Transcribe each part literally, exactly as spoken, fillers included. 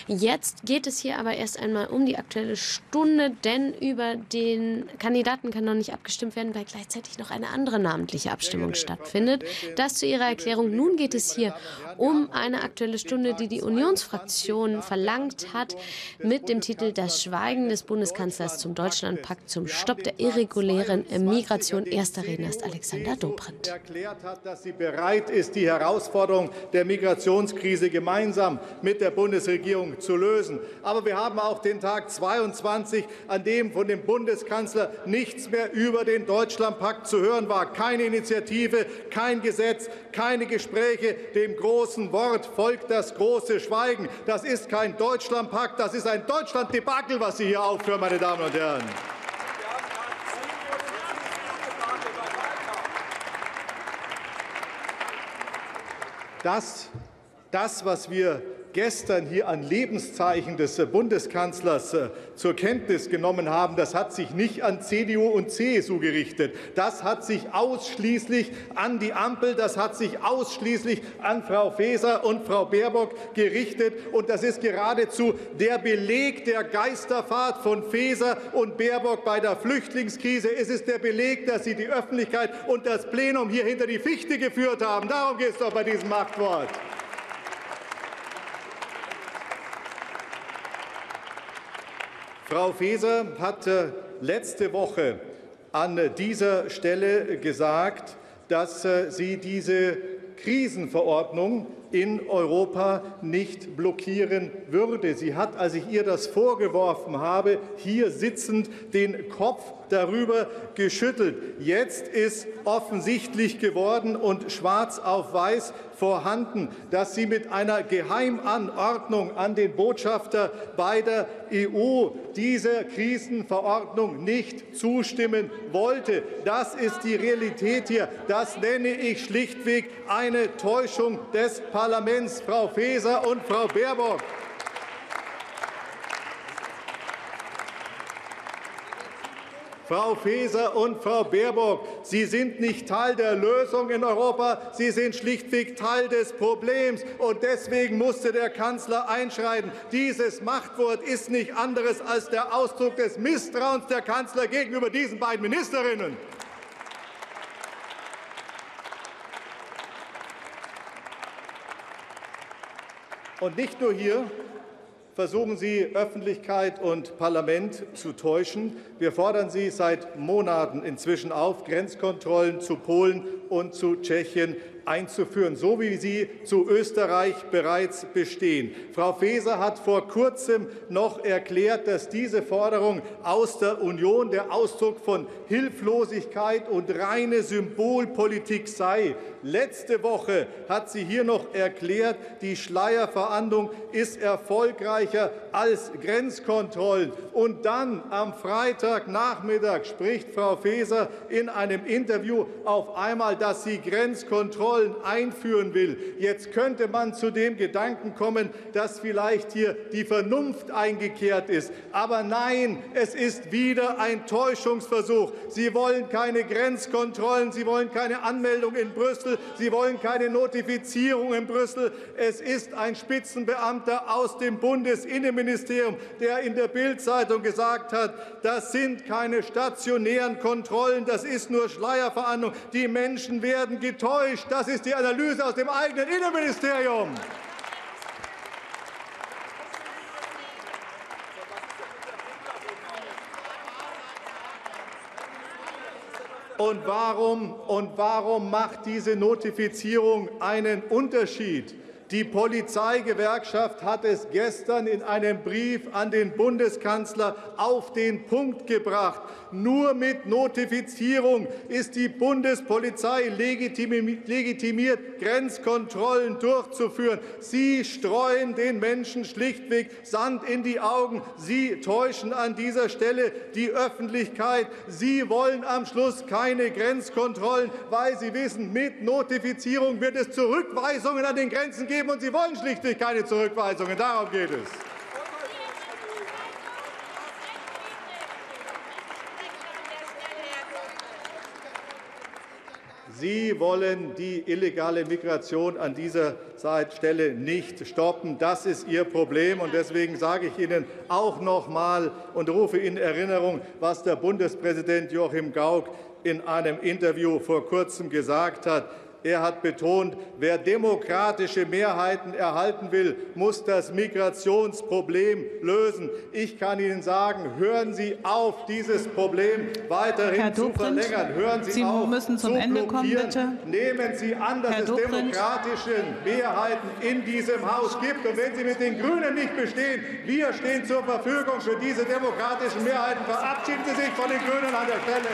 Jetzt geht es hier aber erst einmal um die Aktuelle Stunde, denn über den Kandidaten kann noch nicht abgestimmt werden, weil gleichzeitig noch eine andere namentliche Abstimmung stattfindet. Das zu Ihrer Erklärung. Nun geht es hier um eine Aktuelle Stunde, die die Unionsfraktion verlangt hat, mit dem Titel Das Schweigen des Bundeskanzlers zum Deutschlandpakt zum Stopp der irregulären Migration. Erster Redner ist Alexander Dobrindt. Erklärt hat, dass sie bereit ist, die Herausforderung der Migrationskrise gemeinsam mit der Bundesregierung zu lösen. Aber wir haben auch den Tag zweiundzwanzig, an dem von dem Bundeskanzler nichts mehr über den Deutschlandpakt zu hören war. Keine Initiative, kein Gesetz, keine Gespräche. Dem großen Wort folgt das große Schweigen. Das ist kein Deutschlandpakt, das ist ein Deutschlanddebakel, was Sie hier aufführen, meine Damen und Herren. Das, das, was wir gestern hier an Lebenszeichen des Bundeskanzlers zur Kenntnis genommen haben, das hat sich nicht an C D U und C S U gerichtet. Das hat sich ausschließlich an die Ampel, das hat sich ausschließlich an Frau Faeser und Frau Baerbock gerichtet. Und das ist geradezu der Beleg der Geisterfahrt von Faeser und Baerbock bei der Flüchtlingskrise. Es ist der Beleg, dass sie die Öffentlichkeit und das Plenum hier hinter die Fichte geführt haben. Darum geht es doch bei diesem Machtwort. Frau Faeser hat letzte Woche an dieser Stelle gesagt, dass sie diese Krisenverordnung in Europa nicht blockieren würde. Sie hat, als ich ihr das vorgeworfen habe, hier sitzend den Kopf darüber geschüttelt. Jetzt ist offensichtlich geworden und schwarz auf weiß vorhanden, dass sie mit einer Geheimanordnung an den Botschafter bei der E U dieser Krisenverordnung nicht zustimmen wollte. Das ist die Realität hier. Das nenne ich schlichtweg eine Täuschung des Parlaments, Frau Faeser und Frau Baerbock. Frau Faeser und Frau Baerbock, Sie sind nicht Teil der Lösung in Europa, Sie sind schlichtweg Teil des Problems. Und deswegen musste der Kanzler einschreiten. Dieses Machtwort ist nicht anderes als der Ausdruck des Misstrauens der Kanzler gegenüber diesen beiden Ministerinnen. Und nicht nur hier versuchen Sie, Öffentlichkeit und Parlament zu täuschen. Wir fordern Sie seit Monaten inzwischen auf, Grenzkontrollen zu Polen und zu Tschechien einzuführen, so wie sie zu Österreich bereits bestehen. Frau Faeser hat vor kurzem noch erklärt, dass diese Forderung aus der Union der Ausdruck von Hilflosigkeit und reine Symbolpolitik sei. Letzte Woche hat sie hier noch erklärt, die Schleierfahndung ist erfolgreicher als Grenzkontrollen. Und dann am Freitagnachmittag spricht Frau Faeser in einem Interview auf einmal, dass sie Grenzkontrollen einführen will. Jetzt könnte man zu dem Gedanken kommen, dass vielleicht hier die Vernunft eingekehrt ist. Aber nein, es ist wieder ein Täuschungsversuch. Sie wollen keine Grenzkontrollen, Sie wollen keine Anmeldung in Brüssel, Sie wollen keine Notifizierung in Brüssel. Es ist ein Spitzenbeamter aus dem Bundesinnenministerium, der in der Bild-Zeitung gesagt hat, das sind keine stationären Kontrollen, das ist nur Schleierfahndung. Die Menschen werden getäuscht. Das ist die Analyse aus dem eigenen Innenministerium. Und warum, und warum macht diese Notifizierung einen Unterschied? Die Polizeigewerkschaft hat es gestern in einem Brief an den Bundeskanzler auf den Punkt gebracht. Nur mit Notifizierung ist die Bundespolizei legitimiert, Grenzkontrollen durchzuführen. Sie streuen den Menschen schlichtweg Sand in die Augen. Sie täuschen an dieser Stelle die Öffentlichkeit. Sie wollen am Schluss keine Grenzkontrollen, weil Sie wissen, mit Notifizierung wird es Zurückweisungen an den Grenzen geben. Und Sie wollen schlichtweg keine Zurückweisungen. Darum geht es. Sie wollen die illegale Migration an dieser Stelle nicht stoppen. Das ist Ihr Problem. Und deswegen sage ich Ihnen auch noch einmal und rufe in Erinnerung, was der Bundespräsident Joachim Gauck in einem Interview vor kurzem gesagt hat. Er hat betont, wer demokratische Mehrheiten erhalten will, muss das Migrationsproblem lösen. Ich kann Ihnen sagen, hören Sie auf, dieses Problem weiterhin zu verlängern. Hören Sie, Sie auf, müssen zum zu Ende kommen, bitte. Nehmen Sie an, dass Herr es Dobrindt. demokratische Mehrheiten in diesem Haus gibt. Und wenn Sie mit den GRÜNEN nicht bestehen, wir stehen zur Verfügung für diese demokratischen Mehrheiten. Verabschieden Sie sich von den GRÜNEN an der Stelle.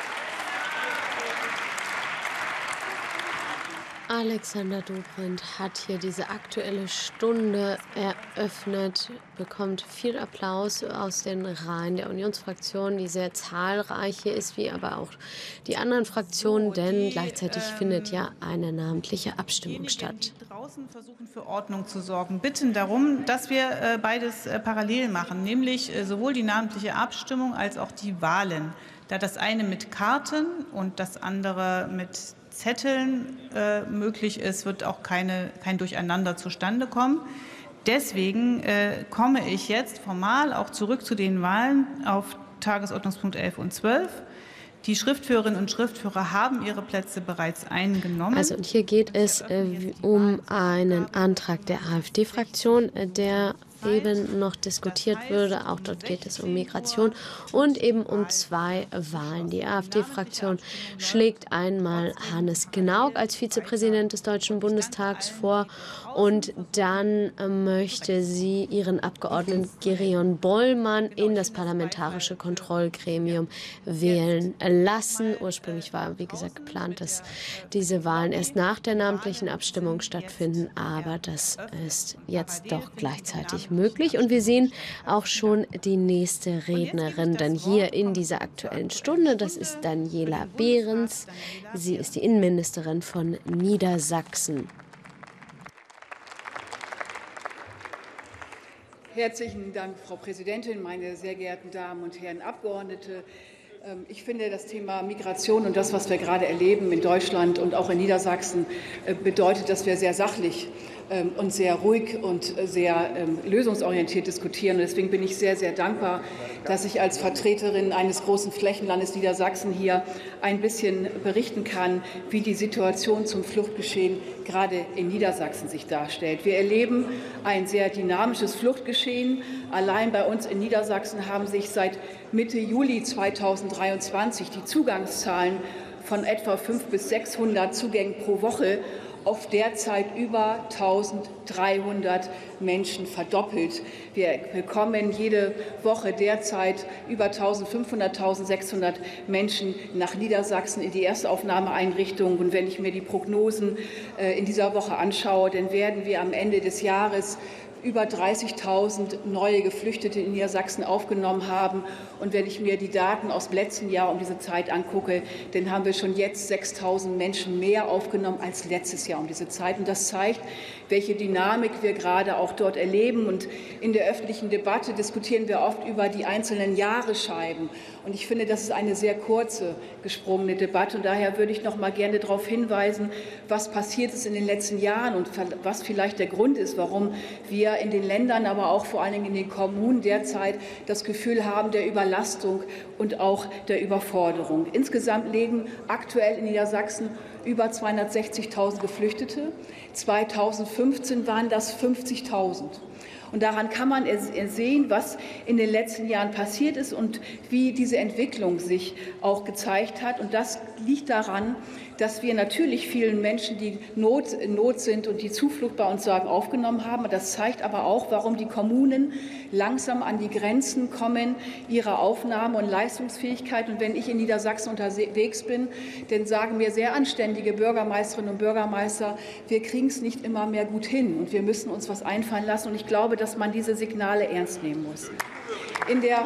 Alexander Dobrindt hat hier diese Aktuelle Stunde eröffnet, bekommt viel Applaus aus den Reihen der Unionsfraktion, die sehr zahlreich hier ist, wie aber auch die anderen Fraktionen, So, denn die, gleichzeitig ähm, findet ja eine namentliche Abstimmung statt. Die draußen versuchen, für Ordnung zu sorgen, bitten darum, dass wir äh, beides äh, parallel machen, nämlich äh, sowohl die namentliche Abstimmung als auch die Wahlen. Da das eine mit Karten und das andere mit Zetteln äh, möglich ist, wird auch keine, kein Durcheinander zustande kommen. Deswegen äh, komme ich jetzt formal auch zurück zu den Wahlen auf Tagesordnungspunkt elf und zwölf. Die Schriftführerinnen und Schriftführer haben ihre Plätze bereits eingenommen. Also und hier geht es äh, um einen Antrag der AfD-Fraktion, äh, der eben noch diskutiert würde. Auch dort geht es um Migration und eben um zwei Wahlen. Die AfD-Fraktion schlägt einmal Hannes Gnauk als Vizepräsident des Deutschen Bundestags vor und dann möchte sie ihren Abgeordneten Gerion Bollmann in das Parlamentarische Kontrollgremium wählen lassen. Ursprünglich war, wie gesagt, geplant, dass diese Wahlen erst nach der namentlichen Abstimmung stattfinden, aber das ist jetzt doch gleichzeitig möglich. Und wir sehen auch schon die nächste Rednerin dann hier in dieser Aktuellen Stunde. Das ist Daniela Behrens. Sie ist die Innenministerin von Niedersachsen. Herzlichen Dank, Frau Präsidentin, meine sehr geehrten Damen und Herren Abgeordnete. Ich finde, das Thema Migration und das, was wir gerade erleben in Deutschland und auch in Niedersachsen, bedeutet, dass wir sehr sachlich und sehr ruhig und sehr lösungsorientiert diskutieren. Und deswegen bin ich sehr, sehr dankbar, dass ich als Vertreterin eines großen Flächenlandes Niedersachsen hier ein bisschen berichten kann, wie die Situation zum Fluchtgeschehen gerade in Niedersachsen sich darstellt. Wir erleben ein sehr dynamisches Fluchtgeschehen. Allein bei uns in Niedersachsen haben sich seit Mitte Juli zweitausenddreiundzwanzig die Zugangszahlen von etwa fünfhundert bis sechshundert Zugängen pro Woche auf derzeit über eintausenddreihundert Menschen verdoppelt. Wir bekommen jede Woche derzeit über eintausendfünfhundert, eintausendsechshundert Menschen nach Niedersachsen in die Erstaufnahmeeinrichtungen. Und wenn ich mir die Prognosen in dieser Woche anschaue, dann werden wir am Ende des Jahres über dreißigtausend neue Geflüchtete in Niedersachsen aufgenommen haben. Und wenn ich mir die Daten aus dem letzten Jahr um diese Zeit angucke, dann haben wir schon jetzt sechstausend Menschen mehr aufgenommen als letztes Jahr um diese Zeit. Und das zeigt, welche Dynamik wir gerade auch dort erleben. Und in der öffentlichen Debatte diskutieren wir oft über die einzelnen Jahresscheiben. Und ich finde, das ist eine sehr kurze, gesprungene Debatte. Und daher würde ich noch mal gerne darauf hinweisen, was passiert ist in den letzten Jahren und was vielleicht der Grund ist, warum wir in den Ländern, aber auch vor allen Dingen in den Kommunen derzeit das Gefühl haben der Überlastung und auch der Überforderung. Insgesamt leben aktuell in Niedersachsen über zweihundertsechzigtausend Geflüchtete. zweitausendfünfzehn waren das fünfzigtausend. Und daran kann man sehen, was in den letzten Jahren passiert ist und wie diese Entwicklung sich auch gezeigt hat. Und das liegt daran, dass wir natürlich vielen Menschen, die Not, in Not sind und die Zuflucht bei uns sagen, aufgenommen haben. Das zeigt aber auch, warum die Kommunen langsam an die Grenzen kommen ihrer Aufnahme- und Leistungsfähigkeit. Und wenn ich in Niedersachsen unterwegs bin, dann sagen mir sehr anständige Bürgermeisterinnen und Bürgermeister, wir kriegen es nicht immer mehr gut hin und wir müssen uns was einfallen lassen. Und ich glaube, dass man diese Signale ernst nehmen muss. In der,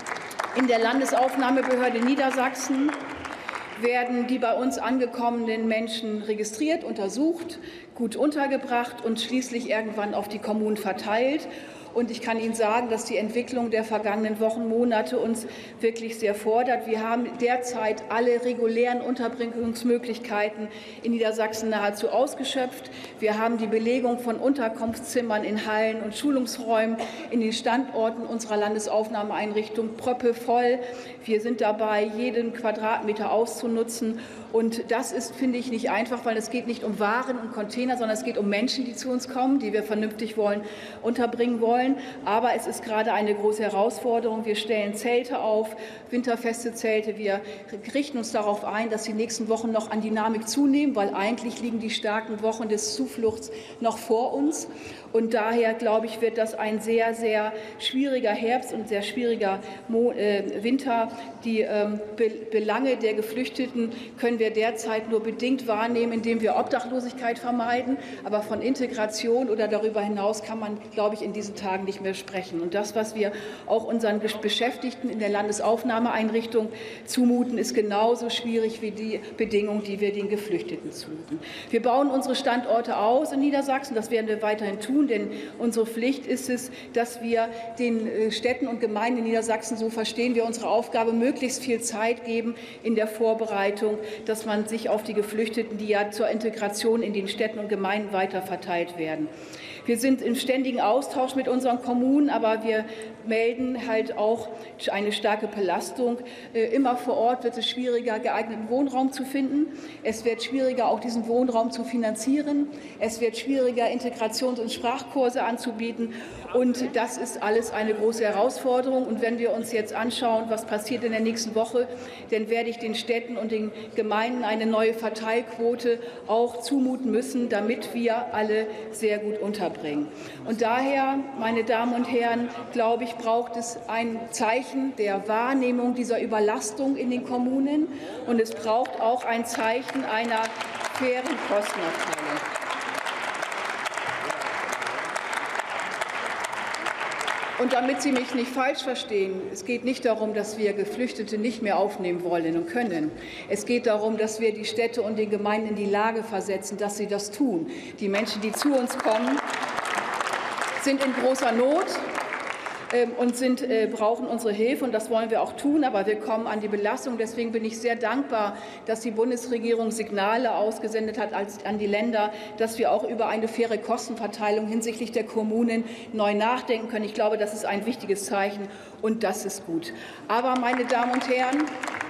in der Landesaufnahmebehörde Niedersachsen werden die bei uns angekommenen Menschen registriert, untersucht, gut untergebracht und schließlich irgendwann auf die Kommunen verteilt. Und ich kann Ihnen sagen, dass die Entwicklung der vergangenen Wochen, Monate uns wirklich sehr fordert. Wir haben derzeit alle regulären Unterbringungsmöglichkeiten in Niedersachsen nahezu ausgeschöpft. Wir haben die Belegung von Unterkunftszimmern in Hallen und Schulungsräumen in den Standorten unserer Landesaufnahmeeinrichtung proppevoll. Wir sind dabei, jeden Quadratmeter auszunutzen. Und das ist, finde ich, nicht einfach, weil es geht nicht um Waren und Container, sondern es geht um Menschen, die zu uns kommen, die wir vernünftig wollen, unterbringen wollen. Aber es ist gerade eine große Herausforderung. Wir stellen Zelte auf, winterfeste Zelte. Wir richten uns darauf ein, dass die nächsten Wochen noch an Dynamik zunehmen, weil eigentlich liegen die starken Wochen des Zufluchts noch vor uns. Und daher, glaube ich, wird das ein sehr, sehr schwieriger Herbst und sehr schwieriger Winter. Die Belange der Geflüchteten können wir derzeit nur bedingt wahrnehmen, indem wir Obdachlosigkeit vermeiden. Aber von Integration oder darüber hinaus kann man, glaube ich, in diesen Tagen nicht mehr sprechen. Und das, was wir auch unseren Beschäftigten in der Landesaufnahmeeinrichtung zumuten, ist genauso schwierig wie die Bedingungen, die wir den Geflüchteten zumuten. Wir bauen unsere Standorte aus in Niedersachsen. Das werden wir weiterhin tun, denn unsere Pflicht ist es, dass wir den Städten und Gemeinden in Niedersachsen, so verstehen wir unsere Aufgabe, möglichst viel Zeit geben in der Vorbereitung, dass man sich auf die Geflüchteten, die ja zur Integration in den Städten und Gemeinden weiter verteilt werden. Wir sind im ständigen Austausch mit unseren Kommunen, aber wir melden halt auch eine starke Belastung. Immer vor Ort wird es schwieriger, geeigneten Wohnraum zu finden. Es wird schwieriger, auch diesen Wohnraum zu finanzieren. Es wird schwieriger, Integrations- und Sprachkurse anzubieten. Und das ist alles eine große Herausforderung. Und wenn wir uns jetzt anschauen, was passiert in der nächsten Woche, dann werde ich den Städten und den Gemeinden eine neue Verteilquote auch zumuten müssen, damit wir alle sehr gut unterbringen. Und daher, meine Damen und Herren, glaube ich, braucht es ein Zeichen der Wahrnehmung dieser Überlastung in den Kommunen. Und es braucht auch ein Zeichen einer fairen Kostenaufteilung. Und damit Sie mich nicht falsch verstehen, es geht nicht darum, dass wir Geflüchtete nicht mehr aufnehmen wollen und können. Es geht darum, dass wir die Städte und den Gemeinden in die Lage versetzen, dass sie das tun. Die Menschen, die zu uns kommen, sind in großer Not und sind, äh, brauchen unsere Hilfe, und das wollen wir auch tun, aber wir kommen an die Belastung. Deswegen bin ich sehr dankbar, dass die Bundesregierung Signale ausgesendet hat als, an die Länder, dass wir auch über eine faire Kostenverteilung hinsichtlich der Kommunen neu nachdenken können. Ich glaube, das ist ein wichtiges Zeichen, und das ist gut. Aber, meine Damen und Herren,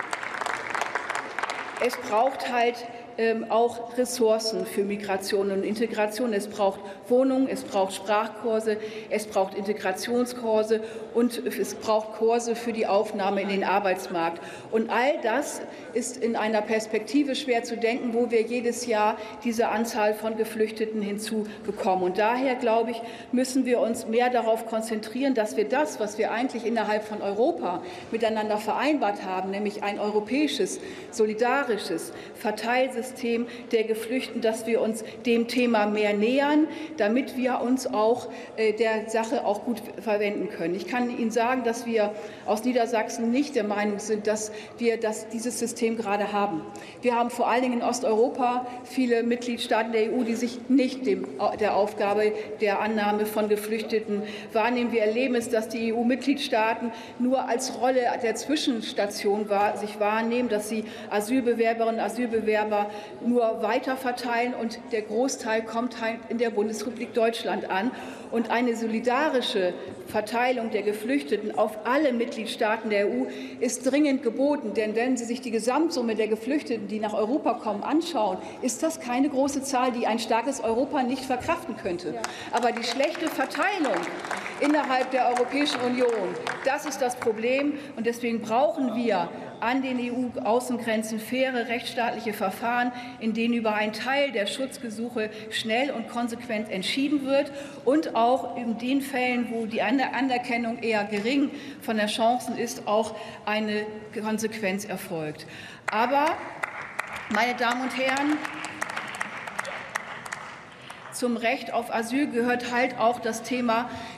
es braucht halt auch Ressourcen für Migration und Integration. Es braucht Wohnungen, es braucht Sprachkurse, es braucht Integrationskurse und es braucht Kurse für die Aufnahme in den Arbeitsmarkt. Und all das ist in einer Perspektive schwer zu denken, wo wir jedes Jahr diese Anzahl von Geflüchteten hinzubekommen. Und daher, glaube ich, müssen wir uns mehr darauf konzentrieren, dass wir das, was wir eigentlich innerhalb von Europa miteinander vereinbart haben, nämlich ein europäisches, solidarisches Verteilsystem der Geflüchteten, dass wir uns dem Thema mehr nähern, damit wir uns auch der Sache auch gut verwenden können. Ich kann Ihnen sagen, dass wir aus Niedersachsen nicht der Meinung sind, dass wir das, dieses System gerade haben. Wir haben vor allen Dingen in Osteuropa viele Mitgliedstaaten der E U, die sich nicht dem, der Aufgabe der Annahme von Geflüchteten wahrnehmen. Wir erleben es, dass die E U-Mitgliedstaaten nur als Rolle der Zwischenstation war, sich wahrnehmen, dass sie Asylbewerberinnen und Asylbewerber nur weiter verteilen, und der Großteil kommt halt in der Bundesrepublik Deutschland an. Und eine solidarische Verteilung der Geflüchteten auf alle Mitgliedstaaten der E U ist dringend geboten. Denn wenn Sie sich die Gesamtsumme der Geflüchteten, die nach Europa kommen, anschauen, ist das keine große Zahl, die ein starkes Europa nicht verkraften könnte. Aber die schlechte Verteilung innerhalb der Europäischen Union, das ist das Problem. Und deswegen brauchen wir an den E U-Außengrenzen faire rechtsstaatliche Verfahren, in denen über einen Teil der Schutzgesuche schnell und konsequent entschieden wird und auch in den Fällen, wo die Anerkennung eher gering von der Chancen ist, auch eine Konsequenz erfolgt. Aber, meine Damen und Herren, zum Recht auf Asyl gehört halt auch das Thema,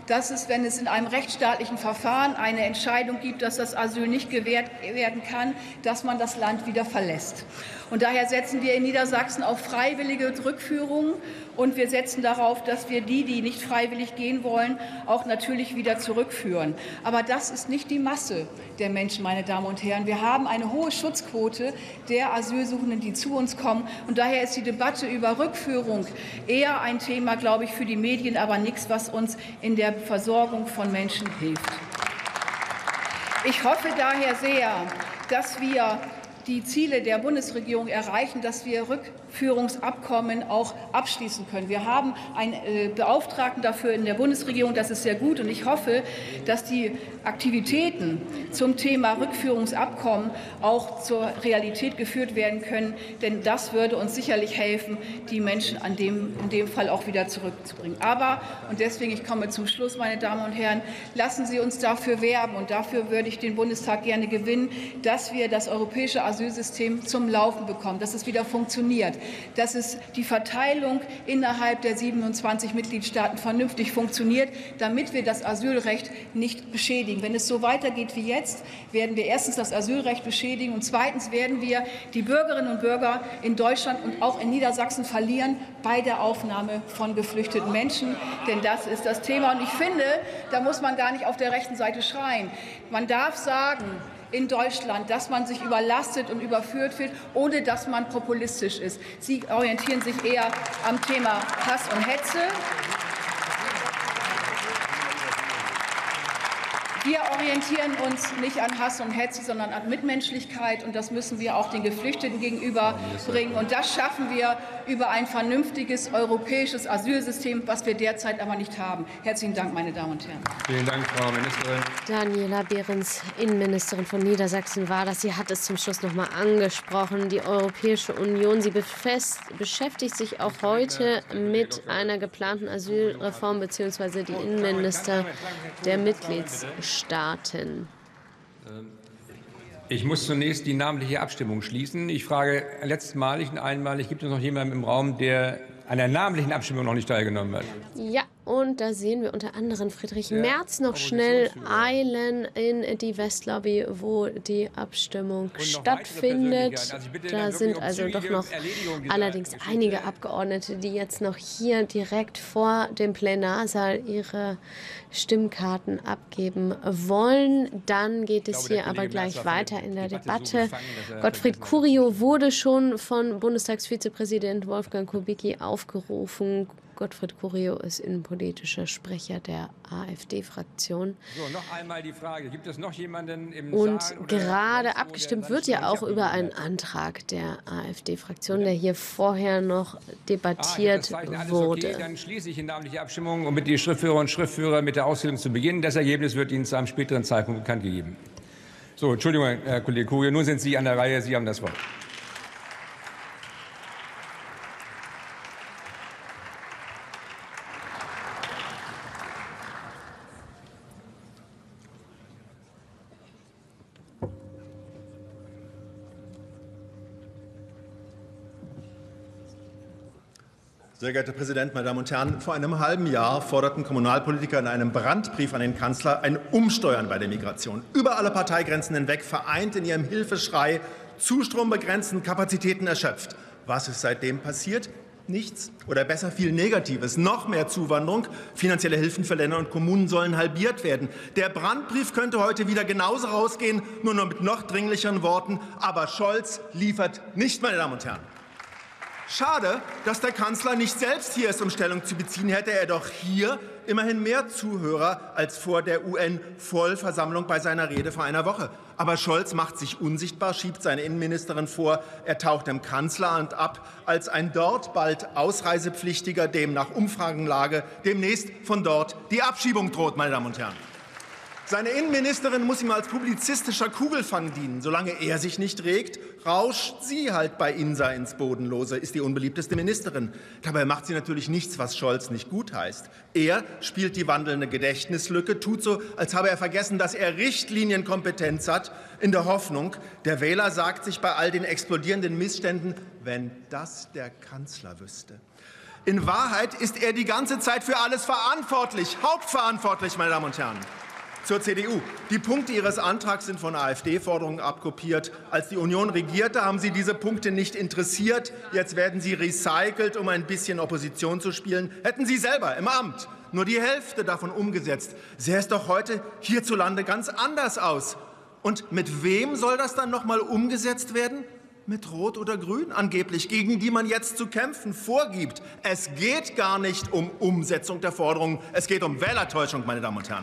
dass es, wenn es in einem rechtsstaatlichen Verfahren eine Entscheidung gibt, dass das Asyl nicht gewährt werden kann, dass man das Land wieder verlässt. Und daher setzen wir in Niedersachsen auf freiwillige Rückführungen, und wir setzen darauf, dass wir die, die nicht freiwillig gehen wollen, auch natürlich wieder zurückführen. Aber das ist nicht die Masse der Menschen, meine Damen und Herren. Wir haben eine hohe Schutzquote der Asylsuchenden, die zu uns kommen. Und daher ist die Debatte über Rückführung eher ein Thema, glaube ich, für die Medien, aber nichts, was uns in der Versorgung von Menschen hilft. Ich hoffe daher sehr, dass wir die Ziele der Bundesregierung erreichen, dass wir Rückführungsabkommen auch abschließen können. Wir haben einen Beauftragten dafür in der Bundesregierung. Das ist sehr gut. Und ich hoffe, dass die Aktivitäten zum Thema Rückführungsabkommen auch zur Realität geführt werden können. Denn das würde uns sicherlich helfen, die Menschen an dem, in dem Fall auch wieder zurückzubringen. Aber, und deswegen, ich komme zum Schluss, meine Damen und Herren, lassen Sie uns dafür werben. Und dafür würde ich den Bundestag gerne gewinnen, dass wir das europäische Asylsystem zum Laufen bekommen, dass es wieder funktioniert, dass es die Verteilung innerhalb der siebenundzwanzig Mitgliedstaaten vernünftig funktioniert, damit wir das Asylrecht nicht beschädigen. Wenn es so weitergeht wie jetzt, werden wir erstens das Asylrecht beschädigen und zweitens werden wir die Bürgerinnen und Bürger in Deutschland und auch in Niedersachsen verlieren bei der Aufnahme von geflüchteten Menschen. Denn das ist das Thema. Und ich finde, da muss man gar nicht auf der rechten Seite schreien. Man darf sagen, in Deutschland, dass man sich überlastet und überführt fühlt, ohne dass man populistisch ist. Sie orientieren sich eher am Thema Hass und Hetze. Wir orientieren uns nicht an Hass und Hetze, sondern an Mitmenschlichkeit. Und das müssen wir auch den Geflüchteten gegenüberbringen. Und das schaffen wir über ein vernünftiges europäisches Asylsystem, was wir derzeit aber nicht haben. Herzlichen Dank, meine Damen und Herren. Vielen Dank, Frau Ministerin. Daniela Behrens, Innenministerin von Niedersachsen, war das. Sie hat es zum Schluss noch mal angesprochen. Die Europäische Union, sie beschäftigt sich auch heute mit einer geplanten Asylreform bzw. die Innenminister der Mitgliedstaaten. Ich muss zunächst die namentliche Abstimmung schließen. Ich frage letztmalig und einmalig, gibt es noch jemanden im Raum, der an der namentlichen Abstimmung noch nicht teilgenommen hat? Ja, und da sehen wir unter anderem Friedrich Merz noch schnell eilen in die Westlobby, wo die Abstimmung stattfindet. Also da sind also doch noch allerdings einige Abgeordnete, die jetzt noch hier direkt vor dem Plenarsaal ihre Stimmkarten abgeben wollen. Dann geht es hier aber gleich weiter in der Debatte. Gottfried Curio wurde schon von Bundestagsvizepräsident Wolfgang Kubicki aufgerufen. Gottfried Curio ist innenpolitischer Sprecher der AfD-Fraktion. So, noch einmal die Frage, gibt es noch jemanden im Und Saal gerade abgestimmt wird ja auch über einen Antrag der AfD-Fraktion, der hier vorher noch debattiert ah, wurde. Okay, dann schließe ich die namentliche Abstimmung, um mit die Schriftführer und Schriftführer mit der Auszählung zu beginnen. Das Ergebnis wird Ihnen zu einem späteren Zeitpunkt bekannt gegeben. So, Entschuldigung, Herr Kollege Curio, nun sind Sie an der Reihe. Sie haben das Wort. Sehr geehrter Herr Präsident, meine Damen und Herren! Vor einem halben Jahr forderten Kommunalpolitiker in einem Brandbrief an den Kanzler ein Umsteuern bei der Migration. Über alle Parteigrenzen hinweg vereint in ihrem Hilfeschrei Zustrom begrenzen, Kapazitäten erschöpft. Was ist seitdem passiert? Nichts oder besser viel Negatives. Noch mehr Zuwanderung, finanzielle Hilfen für Länder und Kommunen sollen halbiert werden. Der Brandbrief könnte heute wieder genauso rausgehen, nur noch mit noch dringlicheren Worten. Aber Scholz liefert nicht, meine Damen und Herren. Schade, dass der Kanzler nicht selbst hier ist, um Stellung zu beziehen. Hätte er doch hier immerhin mehr Zuhörer als vor der U N-Vollversammlung bei seiner Rede vor einer Woche. Aber Scholz macht sich unsichtbar, schiebt seine Innenministerin vor. Er taucht im Kanzleramt ab als ein dort bald Ausreisepflichtiger, dem nach Umfragenlage demnächst von dort die Abschiebung droht, meine Damen und Herren. Seine Innenministerin muss ihm als publizistischer Kugelfang dienen. Solange er sich nicht regt, rauscht sie halt bei Insa ins Bodenlose, ist die unbeliebteste Ministerin. Dabei macht sie natürlich nichts, was Scholz nicht gutheißt. Er spielt die wandelnde Gedächtnislücke, tut so, als habe er vergessen, dass er Richtlinienkompetenz hat, in der Hoffnung, der Wähler sagt sich bei all den explodierenden Missständen, wenn das der Kanzler wüsste. In Wahrheit ist er die ganze Zeit für alles verantwortlich, hauptverantwortlich, meine Damen und Herren. Zur C D U. Die Punkte Ihres Antrags sind von AfD-Forderungen abkopiert. Als die Union regierte, haben Sie diese Punkte nicht interessiert. Jetzt werden sie recycelt, um ein bisschen Opposition zu spielen. Hätten Sie selber im Amt nur die Hälfte davon umgesetzt, sähe es doch heute hierzulande ganz anders aus. Und mit wem soll das dann noch mal umgesetzt werden? Mit Rot oder Grün angeblich, gegen die man jetzt zu kämpfen vorgibt. Es geht gar nicht um Umsetzung der Forderungen, es geht um Wählertäuschung, meine Damen und Herren.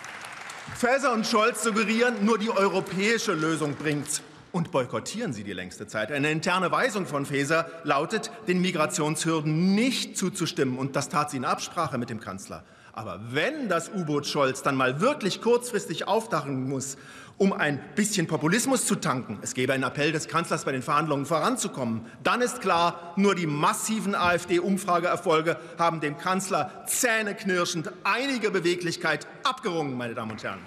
Faeser und Scholz suggerieren, nur die europäische Lösung bringt's. Und boykottieren sie die längste Zeit. Eine interne Weisung von Faeser lautet, den Migrationshürden nicht zuzustimmen. Und das tat sie in Absprache mit dem Kanzler. Aber wenn das U-Boot Scholz dann mal wirklich kurzfristig aufdachen muss, um ein bisschen Populismus zu tanken, es gäbe einen Appell des Kanzlers, bei den Verhandlungen voranzukommen, dann ist klar, nur die massiven AfD-Umfrageerfolge haben dem Kanzler zähneknirschend einige Beweglichkeit abgerungen, meine Damen und Herren.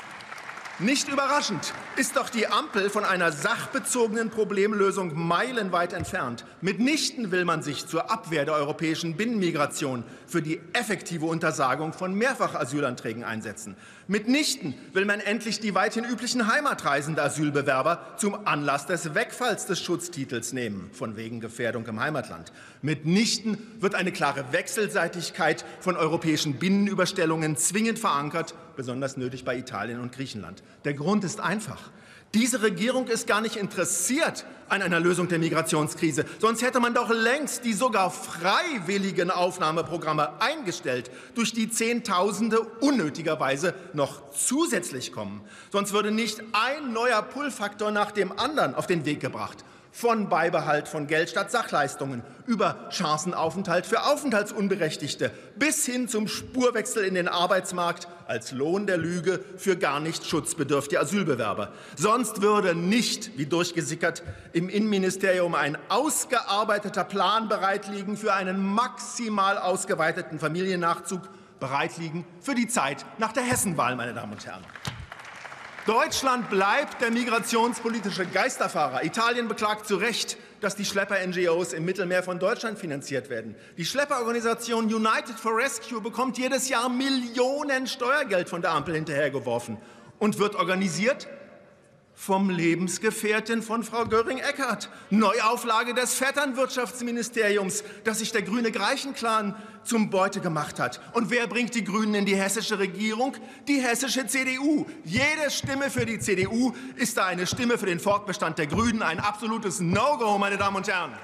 Nicht überraschend ist doch die Ampel von einer sachbezogenen Problemlösung meilenweit entfernt. Mitnichten will man sich zur Abwehr der europäischen Binnenmigration für die effektive Untersagung von Mehrfachasylanträgen einsetzen. Mitnichten will man endlich die weithin üblichen Heimatreisen der Asylbewerber zum Anlass des Wegfalls des Schutztitels nehmen, von wegen Gefährdung im Heimatland. Mitnichten wird eine klare Wechselseitigkeit von europäischen Binnenüberstellungen zwingend verankert, besonders nötig bei Italien und Griechenland. Der Grund ist einfach. Diese Regierung ist gar nicht interessiert an einer Lösung der Migrationskrise. Sonst hätte man doch längst die sogar freiwilligen Aufnahmeprogramme eingestellt, durch die Zehntausende unnötigerweise noch zusätzlich kommen. Sonst würde nicht ein neuer Pull-Faktor nach dem anderen auf den Weg gebracht. Von Beibehalt von Geld statt Sachleistungen über Chancenaufenthalt für Aufenthaltsunberechtigte bis hin zum Spurwechsel in den Arbeitsmarkt als Lohn der Lüge für gar nicht schutzbedürftige Asylbewerber. Sonst würde nicht, wie durchgesickert, im Innenministerium ein ausgearbeiteter Plan bereitliegen für einen maximal ausgeweiteten Familiennachzug, bereitliegen für die Zeit nach der Hessenwahl, meine Damen und Herren. Deutschland bleibt der migrationspolitische Geisterfahrer. Italien beklagt zu Recht, dass die Schlepper-N G Os im Mittelmeer von Deutschland finanziert werden. Die Schlepperorganisation United for Rescue bekommt jedes Jahr Millionen Steuergeld von der Ampel hinterhergeworfen und wird organisiert vom Lebensgefährtin von Frau Göring-Eckardt. Neuauflage des Vetternwirtschaftsministeriums, das sich der grüne Greichen-Clan zum Beute gemacht hat. Und wer bringt die Grünen in die hessische Regierung? Die hessische C D U. Jede Stimme für die C D U ist da eine Stimme für den Fortbestand der Grünen. Ein absolutes No-Go, meine Damen und Herren.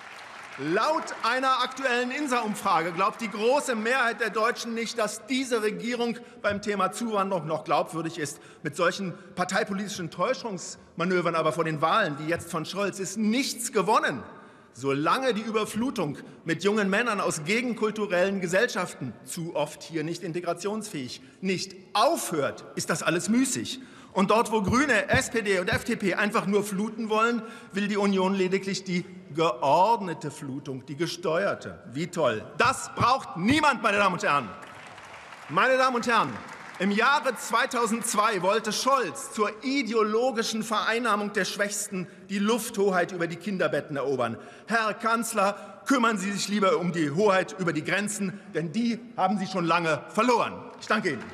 Laut einer aktuellen INSA-Umfrage glaubt die große Mehrheit der Deutschen nicht, dass diese Regierung beim Thema Zuwanderung noch glaubwürdig ist. Mit solchen parteipolitischen Täuschungsmanövern aber vor den Wahlen, wie jetzt von Scholz, ist nichts gewonnen. Solange die Überflutung mit jungen Männern aus gegenkulturellen Gesellschaften, zu oft hier nicht integrationsfähig, nicht aufhört, ist das alles müßig. Und dort, wo Grüne, S P D und F D P einfach nur fluten wollen, will die Union lediglich die geordnete Flutung, die gesteuerte. Wie toll. Das braucht niemand, meine Damen und Herren. Meine Damen und Herren, im Jahre zweitausendzwei wollte Scholz zur ideologischen Vereinnahmung der Schwächsten die Lufthoheit über die Kinderbetten erobern. Herr Kanzler, kümmern Sie sich lieber um die Hoheit über die Grenzen, denn die haben Sie schon lange verloren. Ich danke Ihnen.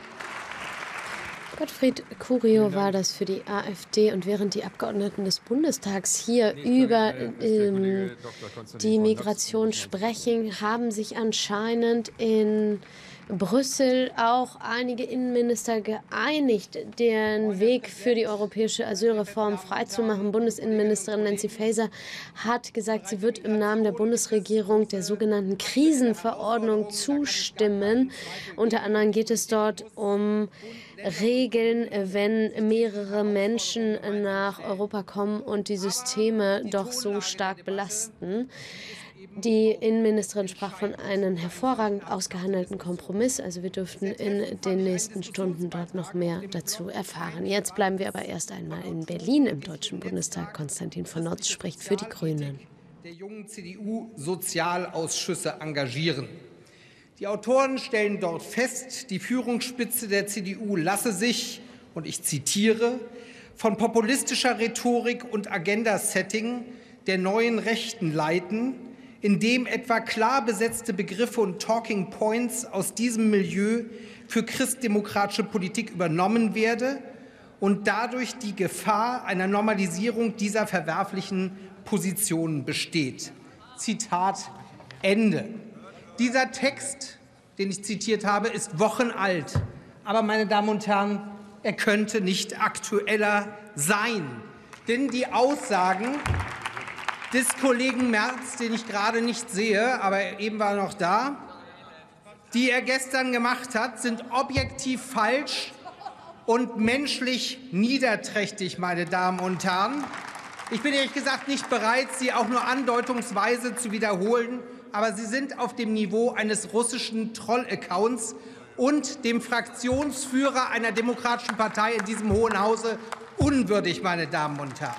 Gottfried Curio war das für die AfD. Und während die Abgeordneten des Bundestags hier über ähm, die Migration sprechen, haben sich anscheinend in Brüssel auch einige Innenminister geeinigt, den Weg für die europäische Asylreform freizumachen. Bundesinnenministerin Nancy Faeser hat gesagt, sie wird im Namen der Bundesregierung der sogenannten Krisenverordnung zustimmen. Unter anderem geht es dort um Regeln, wenn mehrere Menschen nach Europa kommen und die Systeme doch so stark belasten. Die Innenministerin sprach von einem hervorragend ausgehandelten Kompromiss. Also wir dürften in den nächsten Stunden dort noch mehr dazu erfahren. Jetzt bleiben wir aber erst einmal in Berlin im Deutschen Bundestag. Konstantin von Notz spricht für die Grünen. Der jungen C D U-Sozialausschüsse engagieren. Die Autoren stellen dort fest, die Führungsspitze der C D U lasse sich, und ich zitiere, von populistischer Rhetorik und Agenda-Setting der neuen Rechten leiten, in dem etwa klar besetzte Begriffe und Talking Points aus diesem Milieu für christdemokratische Politik übernommen werde und dadurch die Gefahr einer Normalisierung dieser verwerflichen Positionen besteht. Zitat Ende. Dieser Text, den ich zitiert habe, ist wochenalt. Aber, meine Damen und Herren, er könnte nicht aktueller sein. Denn die Aussagen des Kollegen Merz, den ich gerade nicht sehe, aber eben war er noch da, die er gestern gemacht hat, sind objektiv falsch und menschlich niederträchtig, meine Damen und Herren. Ich bin ehrlich gesagt nicht bereit, sie auch nur andeutungsweise zu wiederholen, aber sie sind auf dem Niveau eines russischen Troll-Accounts und dem Fraktionsführer einer demokratischen Partei in diesem Hohen Hause unwürdig, meine Damen und Herren.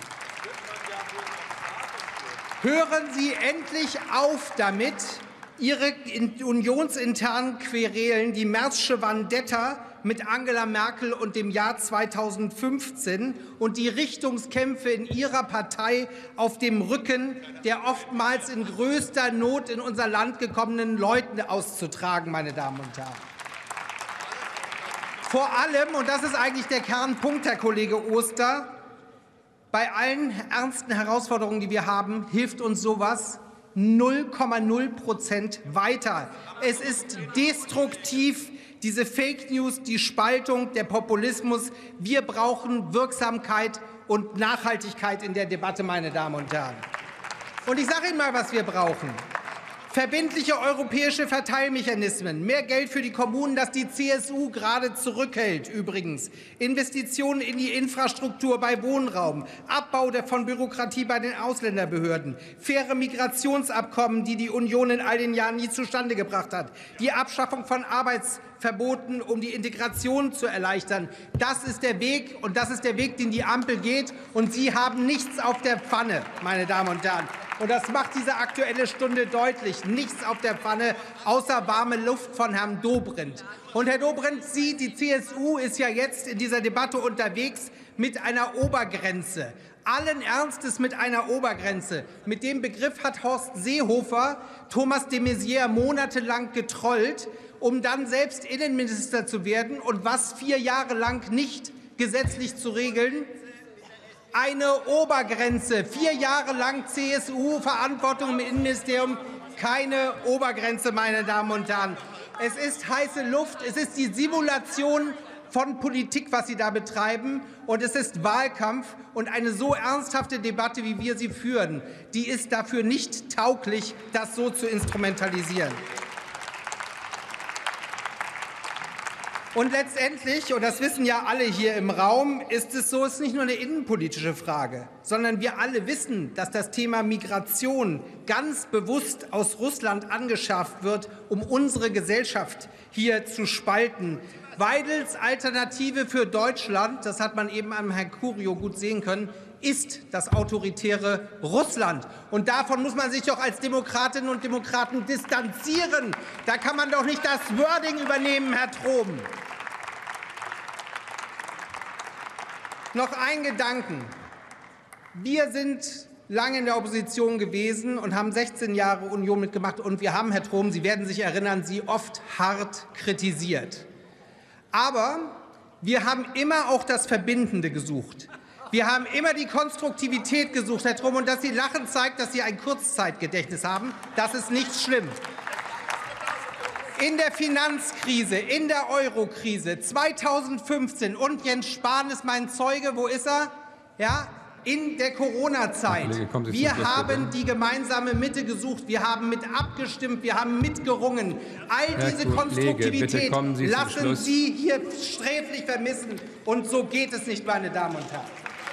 Hören Sie endlich auf damit, Ihre unionsinternen Querelen, die Merzsche Vendetta mit Angela Merkel und dem Jahr zweitausendfünfzehn und die Richtungskämpfe in Ihrer Partei auf dem Rücken der oftmals in größter Not in unser Land gekommenen Leute auszutragen, meine Damen und Herren. Vor allem, und das ist eigentlich der Kernpunkt, Herr Kollege Oster, bei allen ernsten Herausforderungen, die wir haben, hilft uns sowas null Komma null Prozent weiter. Es ist destruktiv, diese Fake News, die Spaltung, der Populismus. Wir brauchen Wirksamkeit und Nachhaltigkeit in der Debatte, meine Damen und Herren. Und ich sage Ihnen mal, was wir brauchen. Verbindliche europäische Verteilmechanismen, mehr Geld für die Kommunen, das die C S U gerade zurückhält übrigens, Investitionen in die Infrastruktur bei Wohnraum, Abbau von Bürokratie bei den Ausländerbehörden, faire Migrationsabkommen, die die Union in all den Jahren nie zustande gebracht hat, die Abschaffung von Arbeitsverboten, um die Integration zu erleichtern. Das ist der Weg, und das ist der Weg, den die Ampel geht. Und Sie haben nichts auf der Pfanne, meine Damen und Herren. Und das macht diese Aktuelle Stunde deutlich. Nichts auf der Pfanne, außer warme Luft von Herrn Dobrindt. Und Herr Dobrindt, Sie, die C S U, ist ja jetzt in dieser Debatte unterwegs mit einer Obergrenze. Allen Ernstes mit einer Obergrenze. Mit dem Begriff hat Horst Seehofer Thomas de Maizière monatelang getrollt, um dann selbst Innenminister zu werden. Und was vier Jahre lang nicht gesetzlich zu regeln? Eine Obergrenze. Vier Jahre lang C S U-Verantwortung im Innenministerium. Keine Obergrenze, meine Damen und Herren. Es ist heiße Luft. Es ist die Simulation von Politik, was Sie da betreiben. Und es ist Wahlkampf. Und eine so ernsthafte Debatte, wie wir sie führen, die ist dafür nicht tauglich, das so zu instrumentalisieren. Und letztendlich, und das wissen ja alle hier im Raum, ist es so, es ist nicht nur eine innenpolitische Frage, sondern wir alle wissen, dass das Thema Migration ganz bewusst aus Russland angeschafft wird, um unsere Gesellschaft hier zu spalten. Weidels Alternative für Deutschland, das hat man eben am Herrn Curio gut sehen können, ist das autoritäre Russland. Und davon muss man sich doch als Demokratinnen und Demokraten distanzieren. Da kann man doch nicht das Wording übernehmen, Herr Troben. Noch ein Gedanken. Wir sind lange in der Opposition gewesen und haben sechzehn Jahre Union mitgemacht. Und wir haben, Herr Troben, Sie werden sich erinnern, Sie oft hart kritisiert. Aber wir haben immer auch das Verbindende gesucht. Wir haben immer die Konstruktivität gesucht, Herr Troben. Und dass Sie lachen, zeigt, dass Sie ein Kurzzeitgedächtnis haben. Das ist nicht schlimm. In der Finanzkrise, in der Eurokrise zweitausendfünfzehn, und Jens Spahn ist mein Zeuge, wo ist er? Ja, in der Corona-Zeit. Wir haben die gemeinsame Mitte gesucht, wir haben mit abgestimmt, wir haben mitgerungen. All diese Konstruktivität lassen Sie hier sträflich vermissen. Und so geht es nicht, meine Damen und Herren.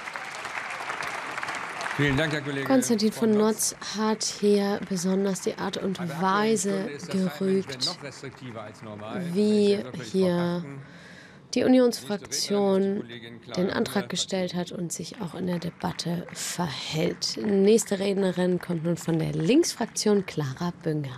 Vielen Dank, Herr Kollege. Konstantin von Notz hat hier besonders die Art und Weise gerügt, wie hier die Unionsfraktion den Antrag gestellt hat und sich auch in der Debatte verhält. Nächste Rednerin kommt nun von der Linksfraktion, Clara Bünger.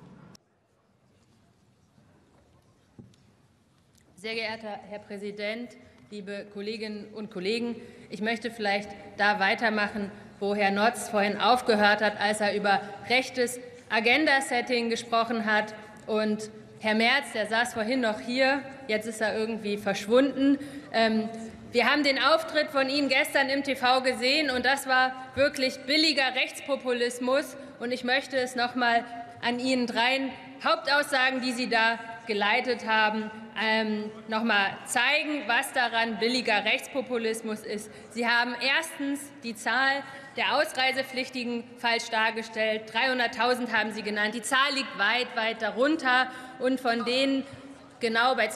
Sehr geehrter Herr Präsident, liebe Kolleginnen und Kollegen, ich möchte vielleicht da weitermachen, wo Herr Notz vorhin aufgehört hat, als er über rechtes Agenda-Setting gesprochen hat. Und Herr Merz, der saß vorhin noch hier, jetzt ist er irgendwie verschwunden. Ähm, wir haben den Auftritt von Ihnen gestern im T V gesehen, und das war wirklich billiger Rechtspopulismus. Und ich möchte es noch mal an Ihnen dreien Hauptaussagen, die Sie da geleitet haben, ähm, noch mal zeigen, was daran billiger Rechtspopulismus ist. Sie haben erstens die Zahl der Ausreisepflichtigen falsch dargestellt. dreihunderttausend haben Sie genannt. Die Zahl liegt weit, weit darunter. Und von denen genau bei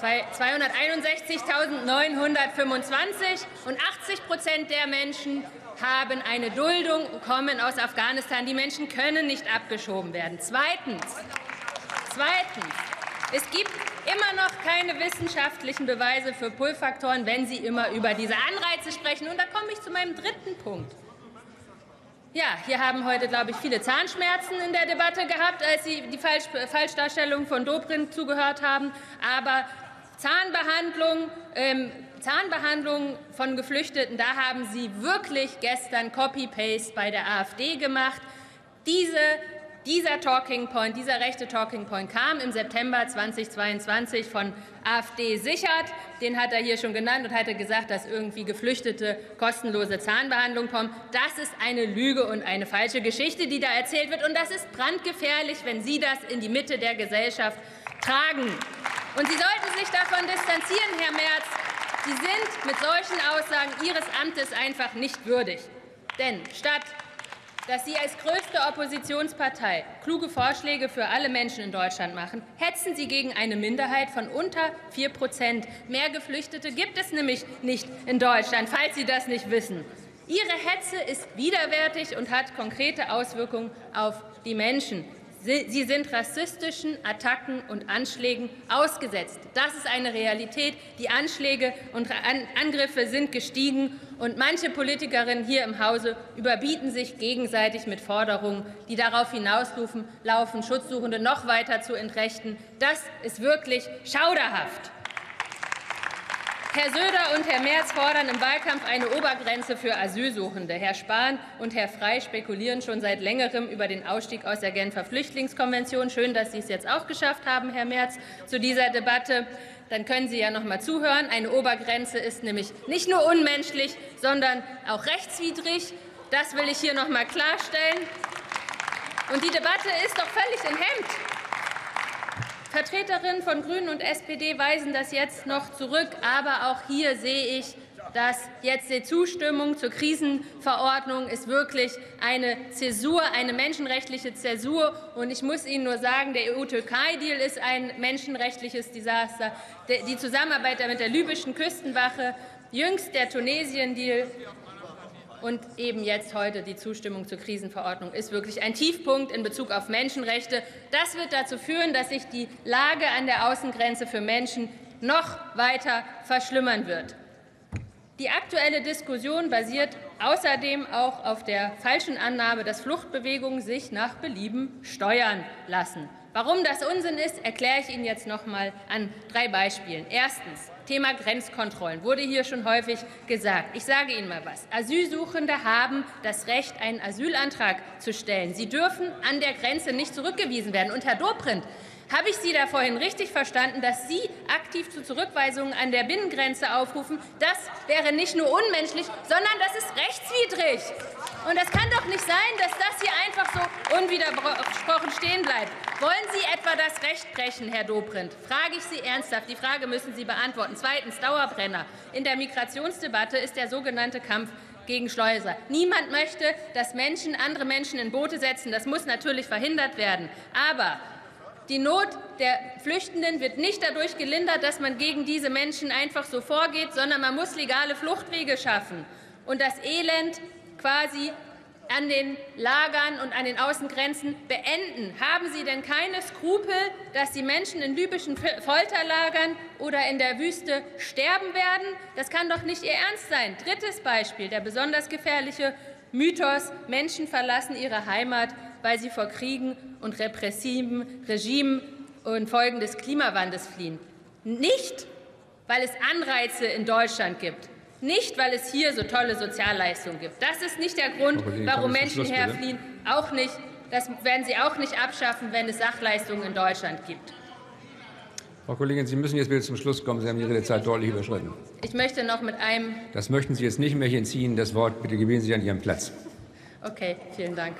zweihunderteinundsechzigtausendneunhundertfünfundzwanzig. Und achtzig Prozent der Menschen haben eine Duldung und kommen aus Afghanistan. Die Menschen können nicht abgeschoben werden. Zweitens, zweitens es gibt immer noch keine wissenschaftlichen Beweise für Pull-Faktoren, wenn Sie immer über diese Anreize sprechen. Und da komme ich zu meinem dritten Punkt. Ja, hier haben heute, glaube ich, viele Zahnschmerzen in der Debatte gehabt, als Sie die Falsch Falschdarstellung von Dobrindt zugehört haben. Aber Zahnbehandlung, ähm, Zahnbehandlung von Geflüchteten, da haben Sie wirklich gestern Copy-Paste bei der AfD gemacht. Diese Dieser Talking Point, dieser rechte Talking Point kam im September zweitausendzweiundzwanzig von AfD Sichert. Den hat er hier schon genannt und hatte gesagt, dass irgendwie Geflüchtete kostenlose Zahnbehandlung bekommen. Das ist eine Lüge und eine falsche Geschichte, die da erzählt wird. Und das ist brandgefährlich, wenn Sie das in die Mitte der Gesellschaft tragen. Und Sie sollten sich davon distanzieren, Herr Merz. Sie sind mit solchen Aussagen Ihres Amtes einfach nicht würdig. Denn statt dass Sie als größte Oppositionspartei kluge Vorschläge für alle Menschen in Deutschland machen, hetzen Sie gegen eine Minderheit von unter vier Prozent. Mehr Geflüchtete gibt es nämlich nicht in Deutschland, falls Sie das nicht wissen. Ihre Hetze ist widerwärtig und hat konkrete Auswirkungen auf die Menschen. Sie sind rassistischen Attacken und Anschlägen ausgesetzt. Das ist eine Realität. Die Anschläge und Angriffe sind gestiegen, und manche Politikerinnen hier im Hause überbieten sich gegenseitig mit Forderungen, die darauf hinauslaufen, Schutzsuchende noch weiter zu entrechten. Das ist wirklich schauderhaft. Herr Söder und Herr Merz fordern im Wahlkampf eine Obergrenze für Asylsuchende. Herr Spahn und Herr Frey spekulieren schon seit Längerem über den Ausstieg aus der Genfer Flüchtlingskonvention. Schön, dass Sie es jetzt auch geschafft haben, Herr Merz, zu dieser Debatte. Dann können Sie ja noch mal zuhören. Eine Obergrenze ist nämlich nicht nur unmenschlich, sondern auch rechtswidrig. Das will ich hier noch mal klarstellen. Und die Debatte ist doch völlig im Hemd. Vertreterinnen von Grünen und S P D weisen das jetzt noch zurück. Aber auch hier sehe ich, dass jetzt die Zustimmung zur Krisenverordnung ist wirklich eine Zäsur, eine menschenrechtliche Zäsur. Und ich muss Ihnen nur sagen, der E U-Türkei-Deal ist ein menschenrechtliches Desaster. Die Zusammenarbeit mit der libyschen Küstenwache, jüngst der Tunesien-Deal und eben jetzt heute die Zustimmung zur Krisenverordnung ist wirklich ein Tiefpunkt in Bezug auf Menschenrechte. Das wird dazu führen, dass sich die Lage an der Außengrenze für Menschen noch weiter verschlimmern wird. Die aktuelle Diskussion basiert außerdem auch auf der falschen Annahme, dass Fluchtbewegungen sich nach Belieben steuern lassen. Warum das Unsinn ist, erkläre ich Ihnen jetzt noch mal an drei Beispielen. Erstens. Thema Grenzkontrollen wurde hier schon häufig gesagt. Ich sage Ihnen mal was. Asylsuchende haben das Recht, einen Asylantrag zu stellen. Sie dürfen an der Grenze nicht zurückgewiesen werden. Und Herr Dobrindt, habe ich Sie da vorhin richtig verstanden, dass Sie aktiv zu Zurückweisungen an der Binnengrenze aufrufen? Das wäre nicht nur unmenschlich, sondern das ist rechtswidrig. Und das kann doch nicht sein, dass das hier einfach so unwidersprochen stehen bleibt. Wollen Sie etwa das Recht brechen, Herr Dobrindt? Frage ich Sie ernsthaft. Die Frage müssen Sie beantworten. Zweitens, Dauerbrenner. In der Migrationsdebatte ist der sogenannte Kampf gegen Schleuser. Niemand möchte, dass Menschen andere Menschen in Boote setzen. Das muss natürlich verhindert werden. Aber die Not der Flüchtenden wird nicht dadurch gelindert, dass man gegen diese Menschen einfach so vorgeht, sondern man muss legale Fluchtwege schaffen und das Elend quasi an den Lagern und an den Außengrenzen beenden. Haben Sie denn keine Skrupel, dass die Menschen in libyschen Folterlagern oder in der Wüste sterben werden? Das kann doch nicht Ihr Ernst sein. Drittes Beispiel, der besonders gefährliche Mythos: Menschen verlassen ihre Heimat, weil sie vor Kriegen und repressiven Regimen und Folgen des Klimawandels fliehen. Nicht, weil es Anreize in Deutschland gibt. Nicht, weil es hier so tolle Sozialleistungen gibt. Das ist nicht der Grund, warum Menschen herfliehen. Auch nicht, Das werden Sie auch nicht abschaffen, wenn es Sachleistungen in Deutschland gibt. Frau Kollegin, Sie müssen jetzt bitte zum Schluss kommen. Sie haben die Redezeit deutlich überschritten. Ich möchte noch mit einem... Das möchten Sie jetzt nicht mehr hier entziehen. Das Wort bitte gewähren Sie an Ihrem Platz. Okay, vielen Dank.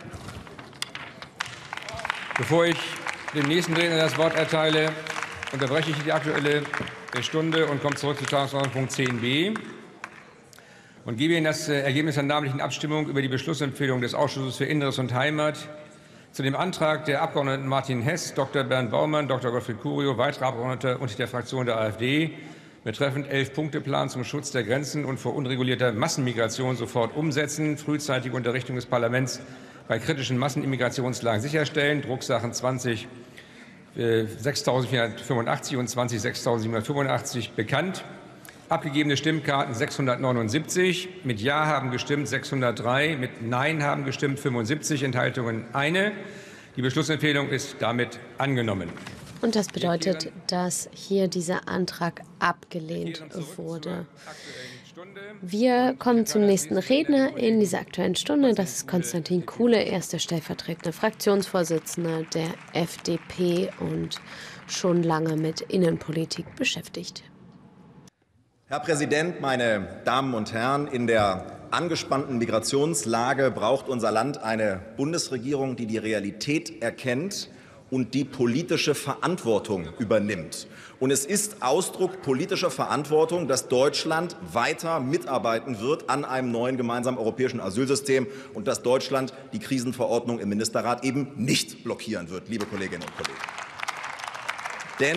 Bevor ich dem nächsten Redner das Wort erteile, unterbreche ich die Aktuelle Stunde und komme zurück zu Tagesordnungspunkt zehn b und gebe Ihnen das Ergebnis der namentlichen Abstimmung über die Beschlussempfehlung des Ausschusses für Inneres und Heimat zu dem Antrag der Abgeordneten Martin Hess, Doktor Bernd Baumann, Doktor Gottfried Curio, weitere Abgeordnete und der Fraktion der AfD betreffend Elf-Punkte-Plan zum Schutz der Grenzen und vor unregulierter Massenmigration sofort umsetzen, frühzeitige Unterrichtung des Parlaments bei kritischen Massenimmigrationslagen sicherstellen, Drucksachen zwanzig sechstausendvierhundertfünfundachtzig und zwanzig sechstausendsiebenhundertfünfundachtzig bekannt. Abgegebene Stimmkarten sechshundertneunundsiebzig. Mit Ja haben gestimmt sechshundertdrei, mit Nein haben gestimmt fünfundsiebzig, Enthaltungen eine. Die Beschlussempfehlung ist damit angenommen. Und das bedeutet, dass hier dieser Antrag abgelehnt wurde. Wir kommen zum nächsten Redner in dieser Aktuellen Stunde. Das ist Konstantin Kuhle, erster stellvertretender Fraktionsvorsitzender der F D P und schon lange mit Innenpolitik beschäftigt. Herr Präsident, meine Damen und Herren! In der angespannten Migrationslage braucht unser Land eine Bundesregierung, die die Realität erkennt und die politische Verantwortung übernimmt. Und es ist Ausdruck politischer Verantwortung, dass Deutschland weiter mitarbeiten wird an einem neuen gemeinsamen europäischen Asylsystem und dass Deutschland die Krisenverordnung im Ministerrat eben nicht blockieren wird, liebe Kolleginnen und Kollegen. Denn